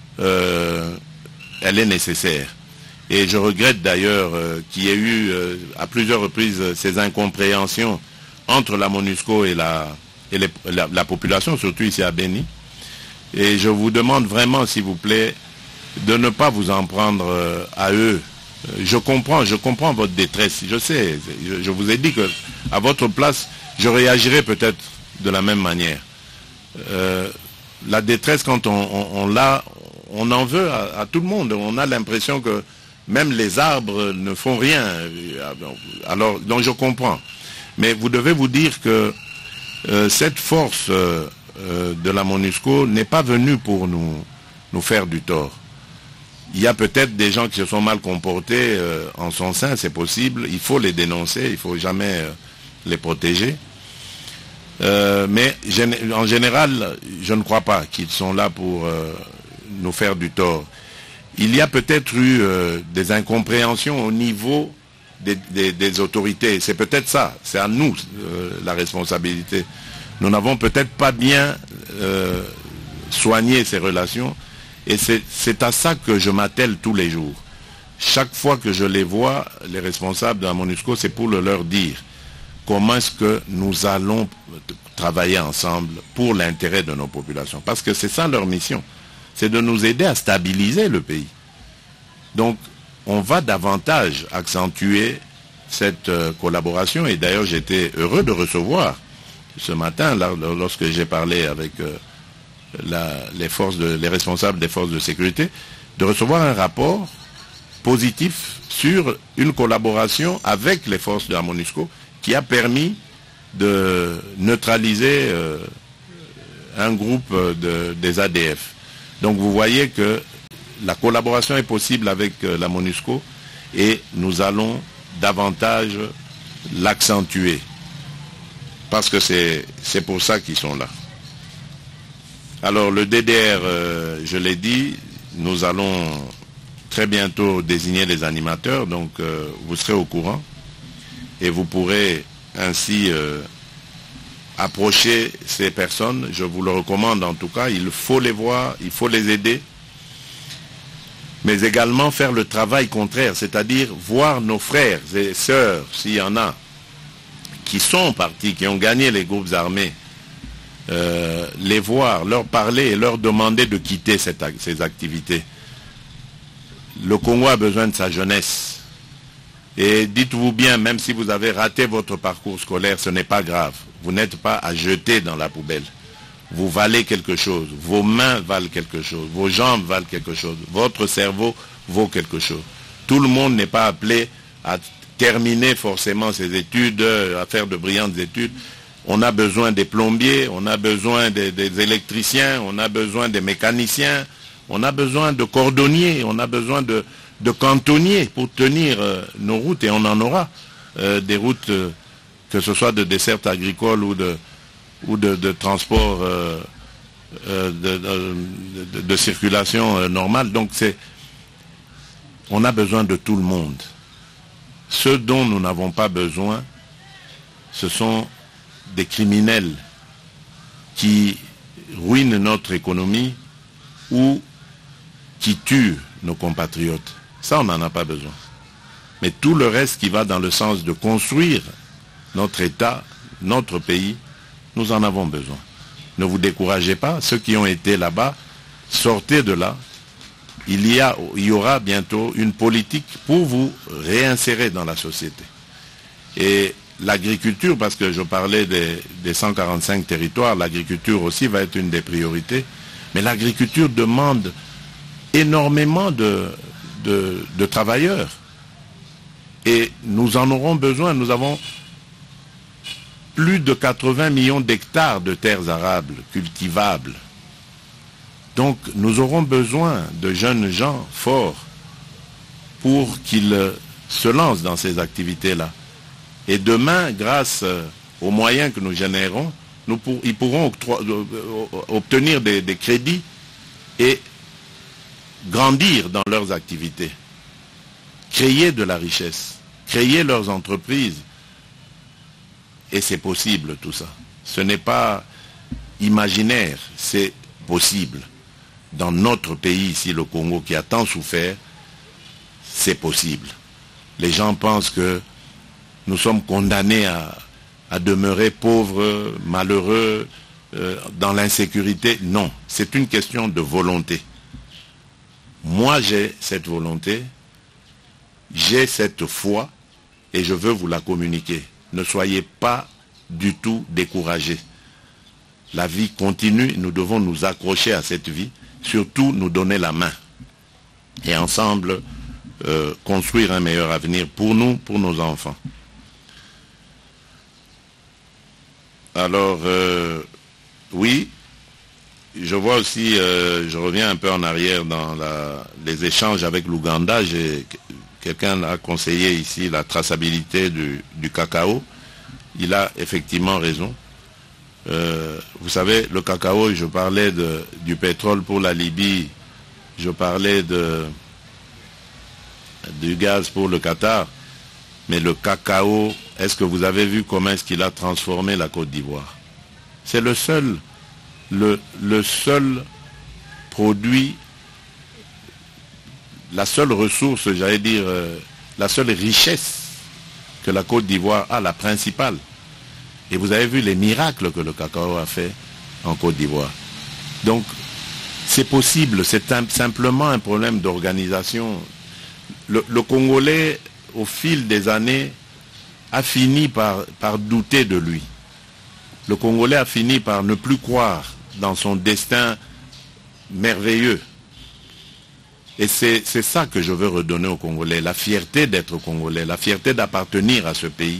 elle est nécessaire. Et je regrette d'ailleurs qu'il y ait eu à plusieurs reprises ces incompréhensions entre la MONUSCO et la population, surtout ici à Béni. Et je vous demande vraiment, s'il vous plaît, de ne pas vous en prendre à eux. Je comprends votre détresse. Je sais, je vous ai dit que à votre place, je réagirais peut-être de la même manière. La détresse, quand on l'a, on en veut à tout le monde. On a l'impression que même les arbres ne font rien. Alors, donc je comprends. Mais vous devez vous dire que cette force de la MONUSCO n'est pas venue pour nous faire du tort. Il y a peut-être des gens qui se sont mal comportés en son sein, c'est possible. Il faut les dénoncer, il ne faut jamais les protéger. Mais en général, je ne crois pas qu'ils sont là pour nous faire du tort. Il y a peut-être eu des incompréhensions au niveau des autorités. C'est peut-être ça, c'est à nous la responsabilité. Nous n'avons peut-être pas bien soigné ces relations. Et c'est à ça que je m'attelle tous les jours. Chaque fois que je les vois, les responsables de la MONUSCO, c'est pour leur dire comment est-ce que nous allons travailler ensemble pour l'intérêt de nos populations. Parce que c'est ça leur mission. C'est de nous aider à stabiliser le pays. Donc, on va davantage accentuer cette collaboration. Et d'ailleurs, j'étais heureux de recevoir ce matin, là, lorsque j'ai parlé avec les responsables des forces de sécurité, de recevoir un rapport positif sur une collaboration avec les forces de la MONUSCO qui a permis de neutraliser un groupe des ADF. Donc vous voyez que la collaboration est possible avec la MONUSCO et nous allons davantage l'accentuer parce que c'est pour ça qu'ils sont là. Alors le DDR, je l'ai dit, nous allons très bientôt désigner les animateurs, donc vous serez au courant et vous pourrez ainsi approcher ces personnes. Je vous le recommande en tout cas, il faut les voir, il faut les aider, mais également faire le travail contraire, c'est-à-dire voir nos frères et sœurs, s'il y en a, qui sont partis, qui ont gagné les groupes armés, les voir, leur parler et leur demander de quitter ces activités. Le Congo a besoin de sa jeunesse. Et dites-vous bien, même si vous avez raté votre parcours scolaire, ce n'est pas grave. Vous n'êtes pas à jeter dans la poubelle. Vous valez quelque chose. Vos mains valent quelque chose. Vos jambes valent quelque chose. Votre cerveau vaut quelque chose. Tout le monde n'est pas appelé à terminer forcément ses études, à faire de brillantes études. On a besoin des plombiers, on a besoin des électriciens, on a besoin des mécaniciens, on a besoin de cordonniers, on a besoin de cantonniers pour tenir nos routes, et on en aura des routes, que ce soit de desserte agricole ou de transport de circulation normale. Donc on a besoin de tout le monde. Ce dont nous n'avons pas besoin, ce sont des criminels qui ruinent notre économie ou qui tuent nos compatriotes. Ça, on n'en a pas besoin. Mais tout le reste qui va dans le sens de construire notre État, notre pays, nous en avons besoin. Ne vous découragez pas. Ceux qui ont été là-bas, sortez de là. Il y aura bientôt une politique pour vous réinsérer dans la société. Et l'agriculture, parce que je parlais des 145 territoires, l'agriculture aussi va être une des priorités. Mais l'agriculture demande énormément de travailleurs. Et nous en aurons besoin. Nous avons plus de 80 millions d'hectares de terres arables cultivables. Donc nous aurons besoin de jeunes gens forts pour qu'ils se lancent dans ces activités-là. Et demain, grâce aux moyens que nous générons, ils pourront obtenir des crédits et grandir dans leurs activités, créer de la richesse, créer leurs entreprises. Et c'est possible tout ça. Ce n'est pas imaginaire, c'est possible. Dans notre pays ici, le Congo, qui a tant souffert, c'est possible. Les gens pensent que nous sommes condamnés à demeurer pauvres, malheureux, dans l'insécurité. Non, c'est une question de volonté. Moi, j'ai cette volonté, j'ai cette foi, et je veux vous la communiquer. Ne soyez pas du tout découragés. La vie continue, nous devons nous accrocher à cette vie, surtout nous donner la main. Et ensemble, construire un meilleur avenir pour nous, pour nos enfants. Alors, oui, je vois aussi, je reviens un peu en arrière dans les échanges avec l'Ouganda. Quelqu'un a conseillé ici la traçabilité du cacao. Il a effectivement raison. Vous savez, le cacao, je parlais du pétrole pour la Libye, je parlais du gaz pour le Qatar, mais le cacao, est-ce que vous avez vu comment est-ce qu'il a transformé la Côte d'Ivoire? C'est le seul produit, la seule ressource, j'allais dire, la seule richesse que la Côte d'Ivoire a, la principale. Et vous avez vu les miracles que le cacao a fait en Côte d'Ivoire. Donc, c'est possible, c'est simplement un problème d'organisation. Le Congolais, au fil des années, a fini par douter de lui. Le Congolais a fini par ne plus croire dans son destin merveilleux. Et c'est ça que je veux redonner aux Congolais, la fierté d'être Congolais, la fierté d'appartenir à ce pays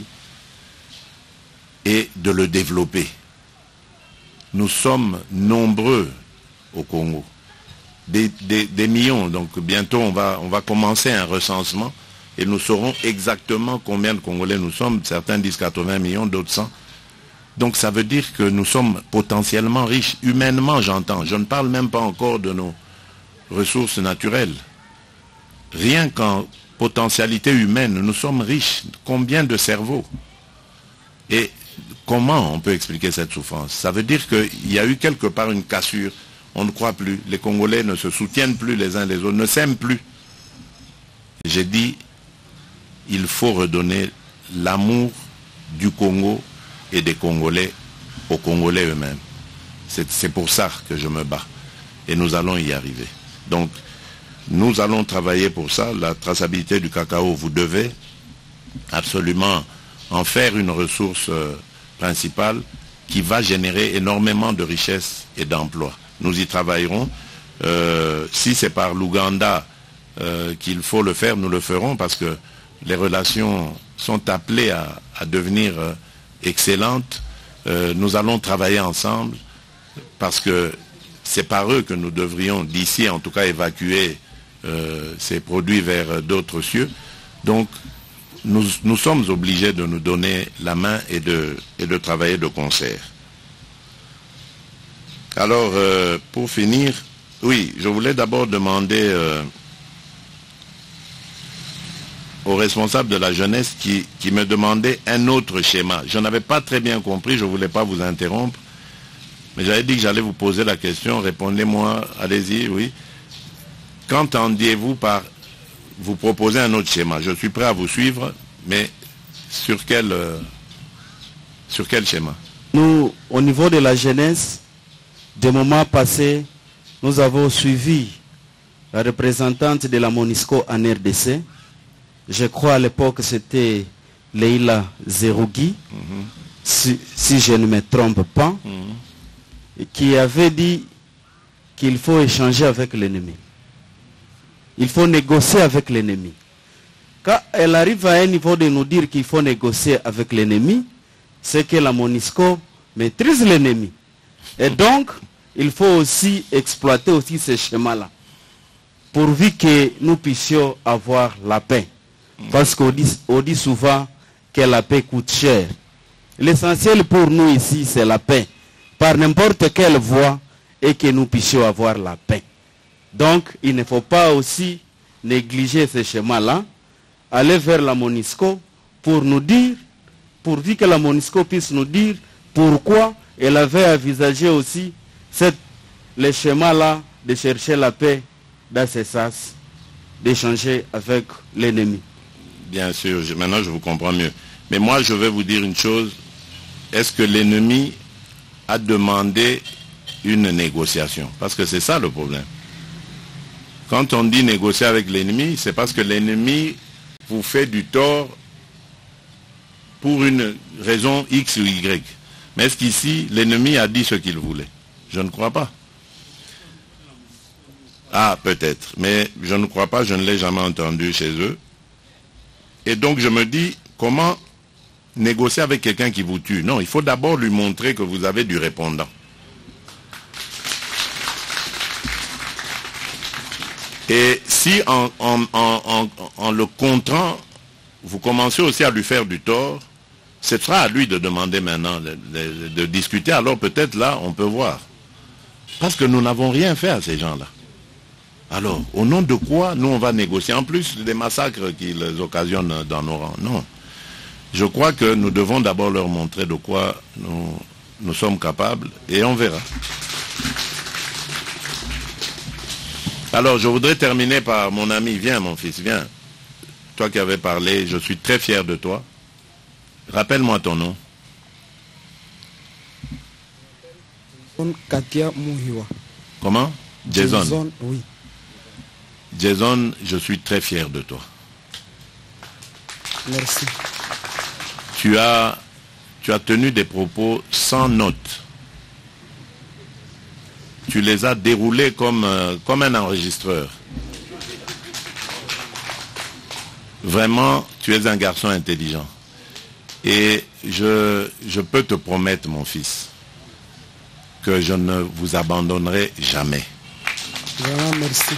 et de le développer. Nous sommes nombreux au Congo, des millions, donc bientôt on va commencer un recensement et nous saurons exactement combien de Congolais nous sommes, certains disent 80 millions, d'autres 100. Donc ça veut dire que nous sommes potentiellement riches, humainement j'entends, je ne parle même pas encore de nos ressources naturelles. Rien qu'en potentialité humaine, nous sommes riches. Combien de cerveaux? Et comment on peut expliquer cette souffrance? Ça veut dire qu'il y a eu quelque part une cassure. On ne croit plus. Les Congolais ne se soutiennent plus les uns les autres, ne s'aiment plus. J'ai dit, il faut redonner l'amour du Congo et des Congolais aux Congolais eux-mêmes. C'est pour ça que je me bats. Et nous allons y arriver. Donc, nous allons travailler pour ça. La traçabilité du cacao, vous devez absolument en faire une ressource principale qui va générer énormément de richesses et d'emplois. Nous y travaillerons. Si c'est par l'Ouganda qu'il faut le faire, nous le ferons parce que les relations sont appelées à devenir excellentes. Nous allons travailler ensemble parce que c'est par eux que nous devrions d'ici en tout cas évacuer ces produits vers d'autres cieux. Donc nous sommes obligés de nous donner la main et de travailler de concert. Alors pour finir, oui, je voulais d'abord demander aux responsables de la jeunesse qui me demandaient un autre schéma. Je n'avais pas très bien compris, je ne voulais pas vous interrompre. Mais j'avais dit que j'allais vous poser la question, répondez-moi, allez-y, oui. Qu'entendiez-vous par vous proposer un autre schéma? Je suis prêt à vous suivre, mais sur quel schéma? Nous, au niveau de la jeunesse, des moments passés, nous avons suivi la représentante de la MONUSCO en RDC. Je crois à l'époque c'était Leila Zerougui, si je ne me trompe pas. Qui avait dit qu'il faut échanger avec l'ennemi. Il faut négocier avec l'ennemi. Quand elle arrive à un niveau de nous dire qu'il faut négocier avec l'ennemi, c'est que la MONUSCO maîtrise l'ennemi. Et donc, il faut aussi exploiter aussi ce schéma-là, pourvu que nous puissions avoir la paix. Parce qu'on dit souvent que la paix coûte cher. L'essentiel pour nous ici, c'est la paix. Par n'importe quelle voie, et que nous puissions avoir la paix. Donc, il ne faut pas aussi négliger ce schéma-là, aller vers la MONUSCO pour nous dire, pourvu que la MONUSCO puisse nous dire pourquoi elle avait envisagé aussi le schéma-là de chercher la paix dans ce sens, d'échanger avec l'ennemi. Bien sûr, maintenant je vous comprends mieux. Mais moi, je vais vous dire une chose. Est-ce que l'ennemi a demandé une négociation? Parce que c'est ça le problème. Quand on dit négocier avec l'ennemi, c'est parce que l'ennemi vous fait du tort pour une raison X ou Y. Mais est-ce qu'ici, l'ennemi a dit ce qu'il voulait? Je ne crois pas. Ah, peut-être. Mais je ne crois pas, je ne l'ai jamais entendu chez eux. Et donc je me dis, comment négocier avec quelqu'un qui vous tue? Non, il faut d'abord lui montrer que vous avez du répondant. Et si en le contrant, vous commencez aussi à lui faire du tort, ce sera à lui de demander maintenant de discuter. Alors peut-être là, on peut voir. Parce que nous n'avons rien fait à ces gens-là. Alors, au nom de quoi nous on va négocier? En plus des massacres qu'ils occasionnent dans nos rangs. Non. Je crois que nous devons d'abord leur montrer de quoi nous sommes capables et on verra. Alors, je voudrais terminer par mon ami. Viens, mon fils, viens. Toi qui avais parlé, je suis très fier de toi. Rappelle-moi ton nom. Katia Muhiwa. Comment? Jason. Oui. Jason, je suis très fier de toi. Merci. Tu as tenu des propos sans note. tu les as déroulés comme un enregistreur. Vraiment, tu es un garçon intelligent. Et je peux te promettre, mon fils, que je ne vous abandonnerai jamais. Vraiment, merci.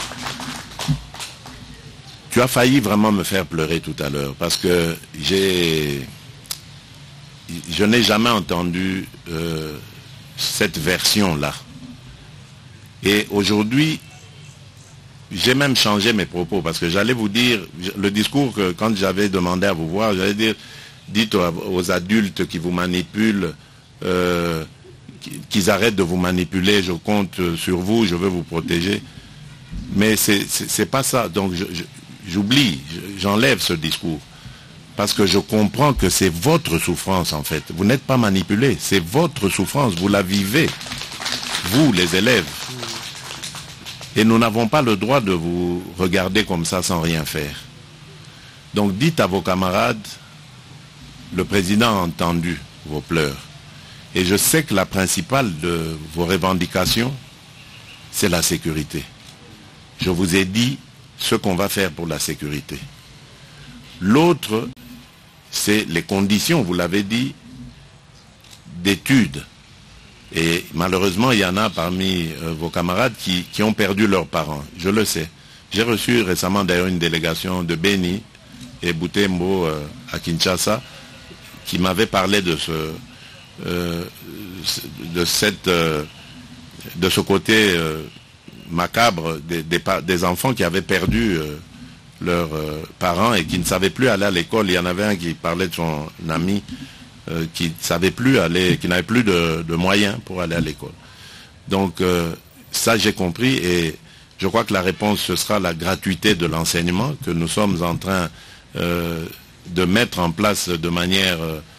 Tu as failli vraiment me faire pleurer tout à l'heure parce que je n'ai jamais entendu cette version-là. Et aujourd'hui, j'ai même changé mes propos parce que j'allais vous dire, le discours que quand j'avais demandé à vous voir, j'allais dire, dites aux adultes qui vous manipulent, qu'ils arrêtent de vous manipuler, je compte sur vous, je veux vous protéger. Mais c'est pas ça. Donc j'oublie, j'enlève ce discours. Parce que je comprends que c'est votre souffrance en fait. Vous n'êtes pas manipulé, c'est votre souffrance, vous la vivez. Vous, les élèves. Et nous n'avons pas le droit de vous regarder comme ça sans rien faire. Donc dites à vos camarades, le président a entendu vos pleurs. Et je sais que la principale de vos revendications, c'est la sécurité. Je vous ai dit ce qu'on va faire pour la sécurité. L'autre, c'est les conditions, vous l'avez dit, d'études. Et malheureusement, il y en a parmi vos camarades qui ont perdu leurs parents. Je le sais. J'ai reçu récemment d'ailleurs une délégation de Beni et Butembo à Kinshasa qui m'avait parlé de ce côté macabre des enfants qui avaient perdu leurs parents et qui ne savaient plus aller à l'école. Il y en avait un qui parlait de son ami qui ne savait plus aller, qui n'avait plus de moyens pour aller à l'école. Donc ça j'ai compris et je crois que la réponse ce sera la gratuité de l'enseignement que nous sommes en train de mettre en place de manière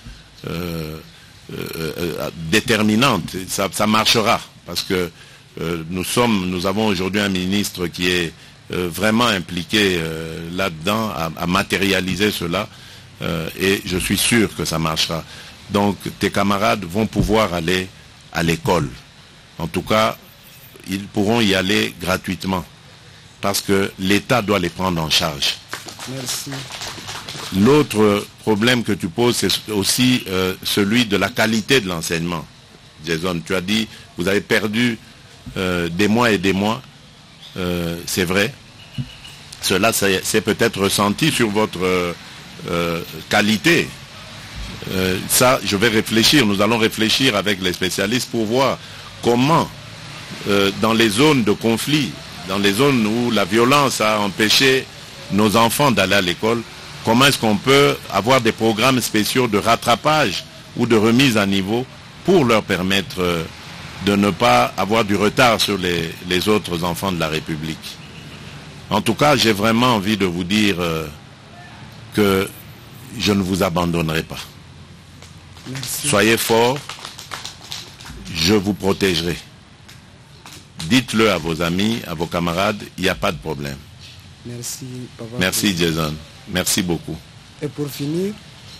déterminante. Ça marchera parce que nous avons aujourd'hui un ministre qui est vraiment impliqué là-dedans à matérialiser cela et je suis sûr que ça marchera. Donc tes camarades vont pouvoir aller à l'école. En tout cas, ils pourront y aller gratuitement parce que l'État doit les prendre en charge. Merci. L'autre problème que tu poses, c'est aussi celui de la qualité de l'enseignement. Jason, tu as dit, vous avez perdu des mois et des mois. C'est vrai. Cela c'est peut-être ressenti sur votre qualité. Ça, je vais réfléchir. Nous allons réfléchir avec les spécialistes pour voir comment, dans les zones de conflit, dans les zones où la violence a empêché nos enfants d'aller à l'école, comment est-ce qu'on peut avoir des programmes spéciaux de rattrapage ou de remise à niveau pour leur permettre de ne pas avoir du retard sur les autres enfants de la République. En tout cas, j'ai vraiment envie de vous dire que je ne vous abandonnerai pas. Merci. Soyez forts, je vous protégerai. Dites-le à vos amis, à vos camarades, il n'y a pas de problème. Merci, papa. Merci, Jason. Merci beaucoup. Et pour finir,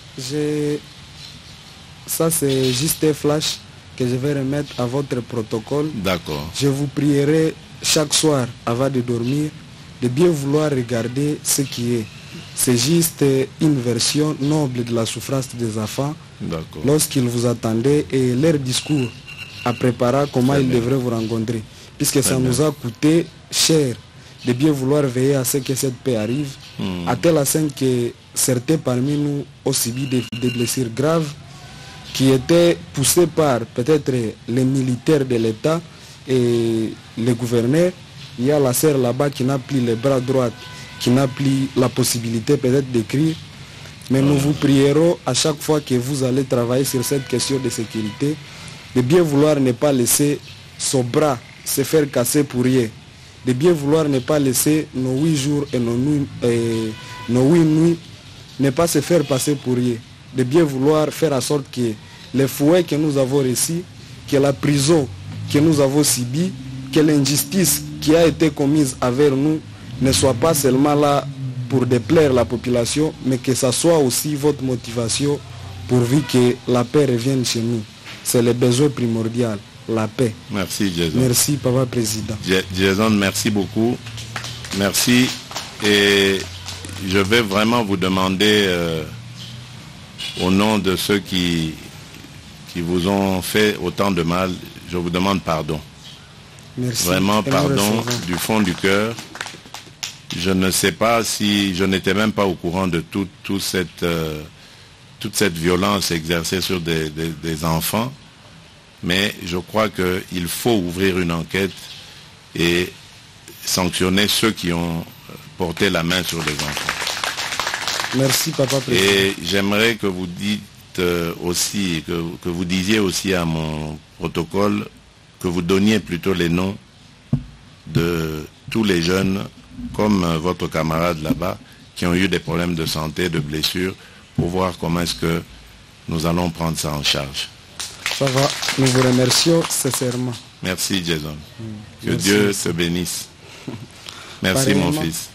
ça c'est juste un flash que je vais remettre à votre protocole. D'accord. Je vous prierai chaque soir avant de dormir de bien vouloir regarder ce qui est. C'est juste une version noble de la souffrance des enfants lorsqu'ils vous attendaient et leur discours à préparer comment ils devraient vous rencontrer. Puisque ça nous a coûté cher de bien vouloir veiller à ce que cette paix arrive, à tel point que certains parmi nous ont subi des blessures graves qui étaient poussées par peut-être les militaires de l'État et les gouverneurs. Il y a la sœur là-bas qui n'a plus les bras droits, qui n'a plus la possibilité peut-être d'écrire. Mais nous vous prierons à chaque fois que vous allez travailler sur cette question de sécurité, de bien vouloir ne pas laisser son bras se faire casser pour rien, de bien vouloir ne pas laisser nos 8 jours et nos 8 nuits ne pas se faire passer pour rien, de bien vouloir faire en sorte que les fouets que nous avons reçus, que la prison que nous avons subie, que l'injustice qui a été commise envers nous ne soit pas seulement là pour déplaire la population, mais que ça soit aussi votre motivation pourvu que la paix revienne chez nous. C'est le besoin primordial. la paix. Merci Jason. Merci Papa Président. Jason, merci beaucoup. Merci. Et je vais vraiment vous demander, au nom de ceux qui vous ont fait autant de mal, je vous demande pardon. Merci. Vraiment pardon du fond du cœur. Je ne sais pas si je n'étais même pas au courant de toute cette violence exercée sur des enfants. Mais je crois qu'il faut ouvrir une enquête et sanctionner ceux qui ont porté la main sur les enfants. Merci Papa Président. Et j'aimerais que vous dites aussi, que vous disiez aussi à mon protocole, que vous donniez plutôt les noms de tous les jeunes, comme votre camarade là-bas, qui ont eu des problèmes de santé, de blessures, pour voir comment est-ce que nous allons prendre ça en charge. Ça va, nous vous remercions sincèrement. Merci Jason. Que Merci. Dieu te bénisse. Merci mon fils.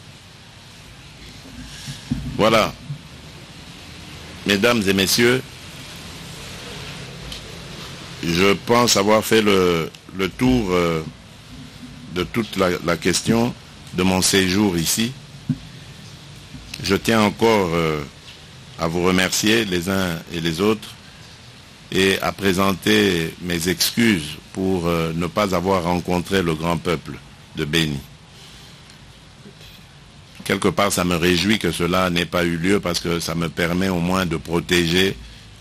Voilà. Mesdames et messieurs, je pense avoir fait le tour de toute la question de mon séjour ici. Je tiens encore à vous remercier les uns et les autres et à présenter mes excuses pour ne pas avoir rencontré le grand peuple de Béni. Quelque part, ça me réjouit que cela n'ait pas eu lieu parce que ça me permet au moins de protéger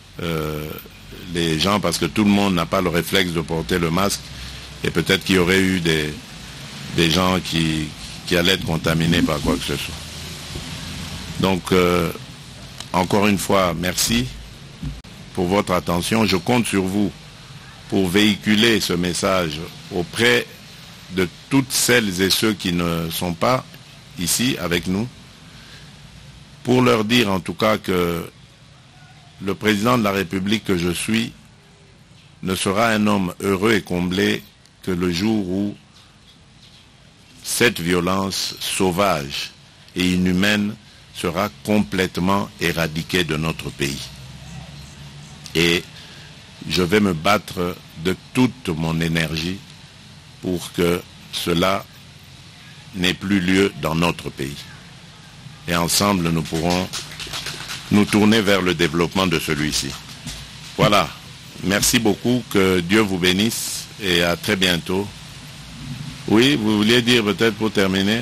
les gens, parce que tout le monde n'a pas le réflexe de porter le masque et peut-être qu'il y aurait eu des gens qui allaient être contaminés par quoi que ce soit. Donc, encore une fois, merci pour votre attention. Je compte sur vous pour véhiculer ce message auprès de toutes celles et ceux qui ne sont pas ici avec nous, pour leur dire en tout cas que le président de la République que je suis ne sera un homme heureux et comblé que le jour où cette violence sauvage et inhumaine sera complètement éradiquée de notre pays. Et je vais me battre de toute mon énergie pour que cela n'ait plus lieu dans notre pays. Et ensemble, nous pourrons nous tourner vers le développement de celui-ci. Voilà. Merci beaucoup. Que Dieu vous bénisse et à très bientôt. Oui, vous vouliez dire peut-être pour terminer?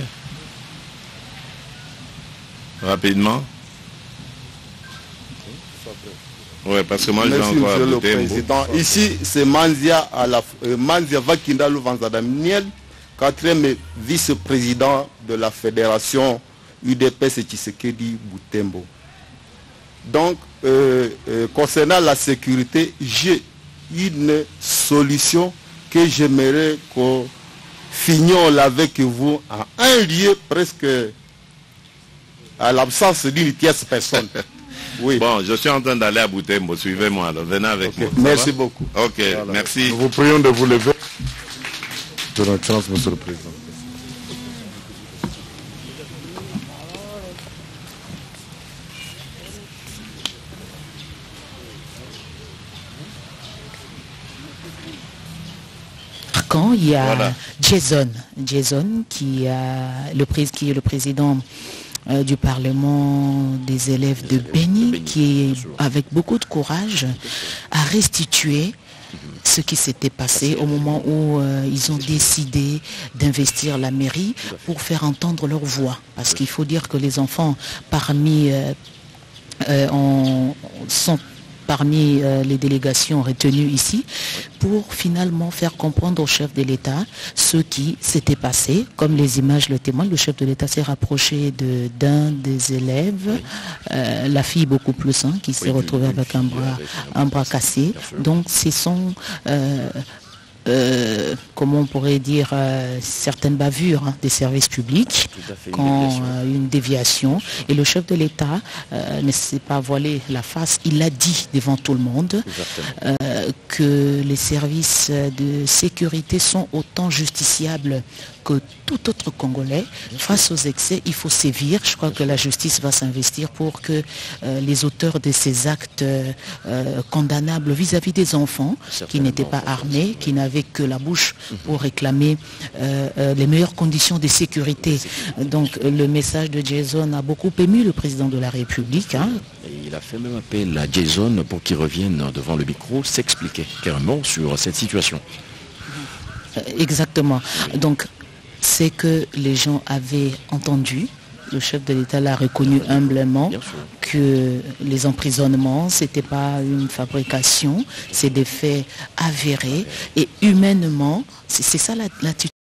Rapidement. Oui, parce que moi, je vais encore Monsieur le ajouter Président. Ici, c'est Manzia Vakinda Louvanzadamiel, 4e vice-président de la fédération UDPS Tshisekedi Boutembo. Donc, concernant la sécurité, j'ai une solution que j'aimerais qu'on fignole avec vous en un lieu presque à l'absence d'une tierce personne. Oui. Bon, je suis en train d'aller à Boutembo, suivez-moi, alors venez avec moi. Merci beaucoup. Ok, voilà. Merci. Nous vous prions de vous lever. Son Excellence, Monsieur le Président. Quand il y a Jason qui est le président du Parlement des élèves de Béni, qui, avec beaucoup de courage, a restitué ce qui s'était passé au moment où ils ont décidé d'investir la mairie pour faire entendre leur voix. Parce qu'il faut dire que les enfants sont parmi les délégations retenues ici pour finalement faire comprendre au chef de l'État ce qui s'était passé. Comme les images le témoignent, le chef de l'État s'est rapproché d'un des élèves, la fille beaucoup plus, qui s'est retrouvée avec un bras cassé. Donc ce sont comment on pourrait dire, certaines bavures des services publics, quand une déviation. Et le chef de l'État ne s'est pas voilé la face, il a dit devant tout le monde que les services de sécurité sont autant justiciables que tout autre Congolais, face aux excès, il faut sévir. Je crois que la justice va s'investir pour que les auteurs de ces actes condamnables vis-à-vis des enfants qui n'étaient pas armés, qui n'avaient que la bouche pour réclamer les meilleures conditions de sécurité. Donc le message de Jason a beaucoup ému le président de la République. Et il a fait même appel à Jason pour qu'il revienne devant le micro s'expliquer carrément sur cette situation. Exactement. Donc c'est que les gens avaient entendu. Le chef de l'État l'a reconnu humblement que les emprisonnements, ce n'était pas une fabrication, c'est des faits avérés. Et humainement, c'est ça l'attitude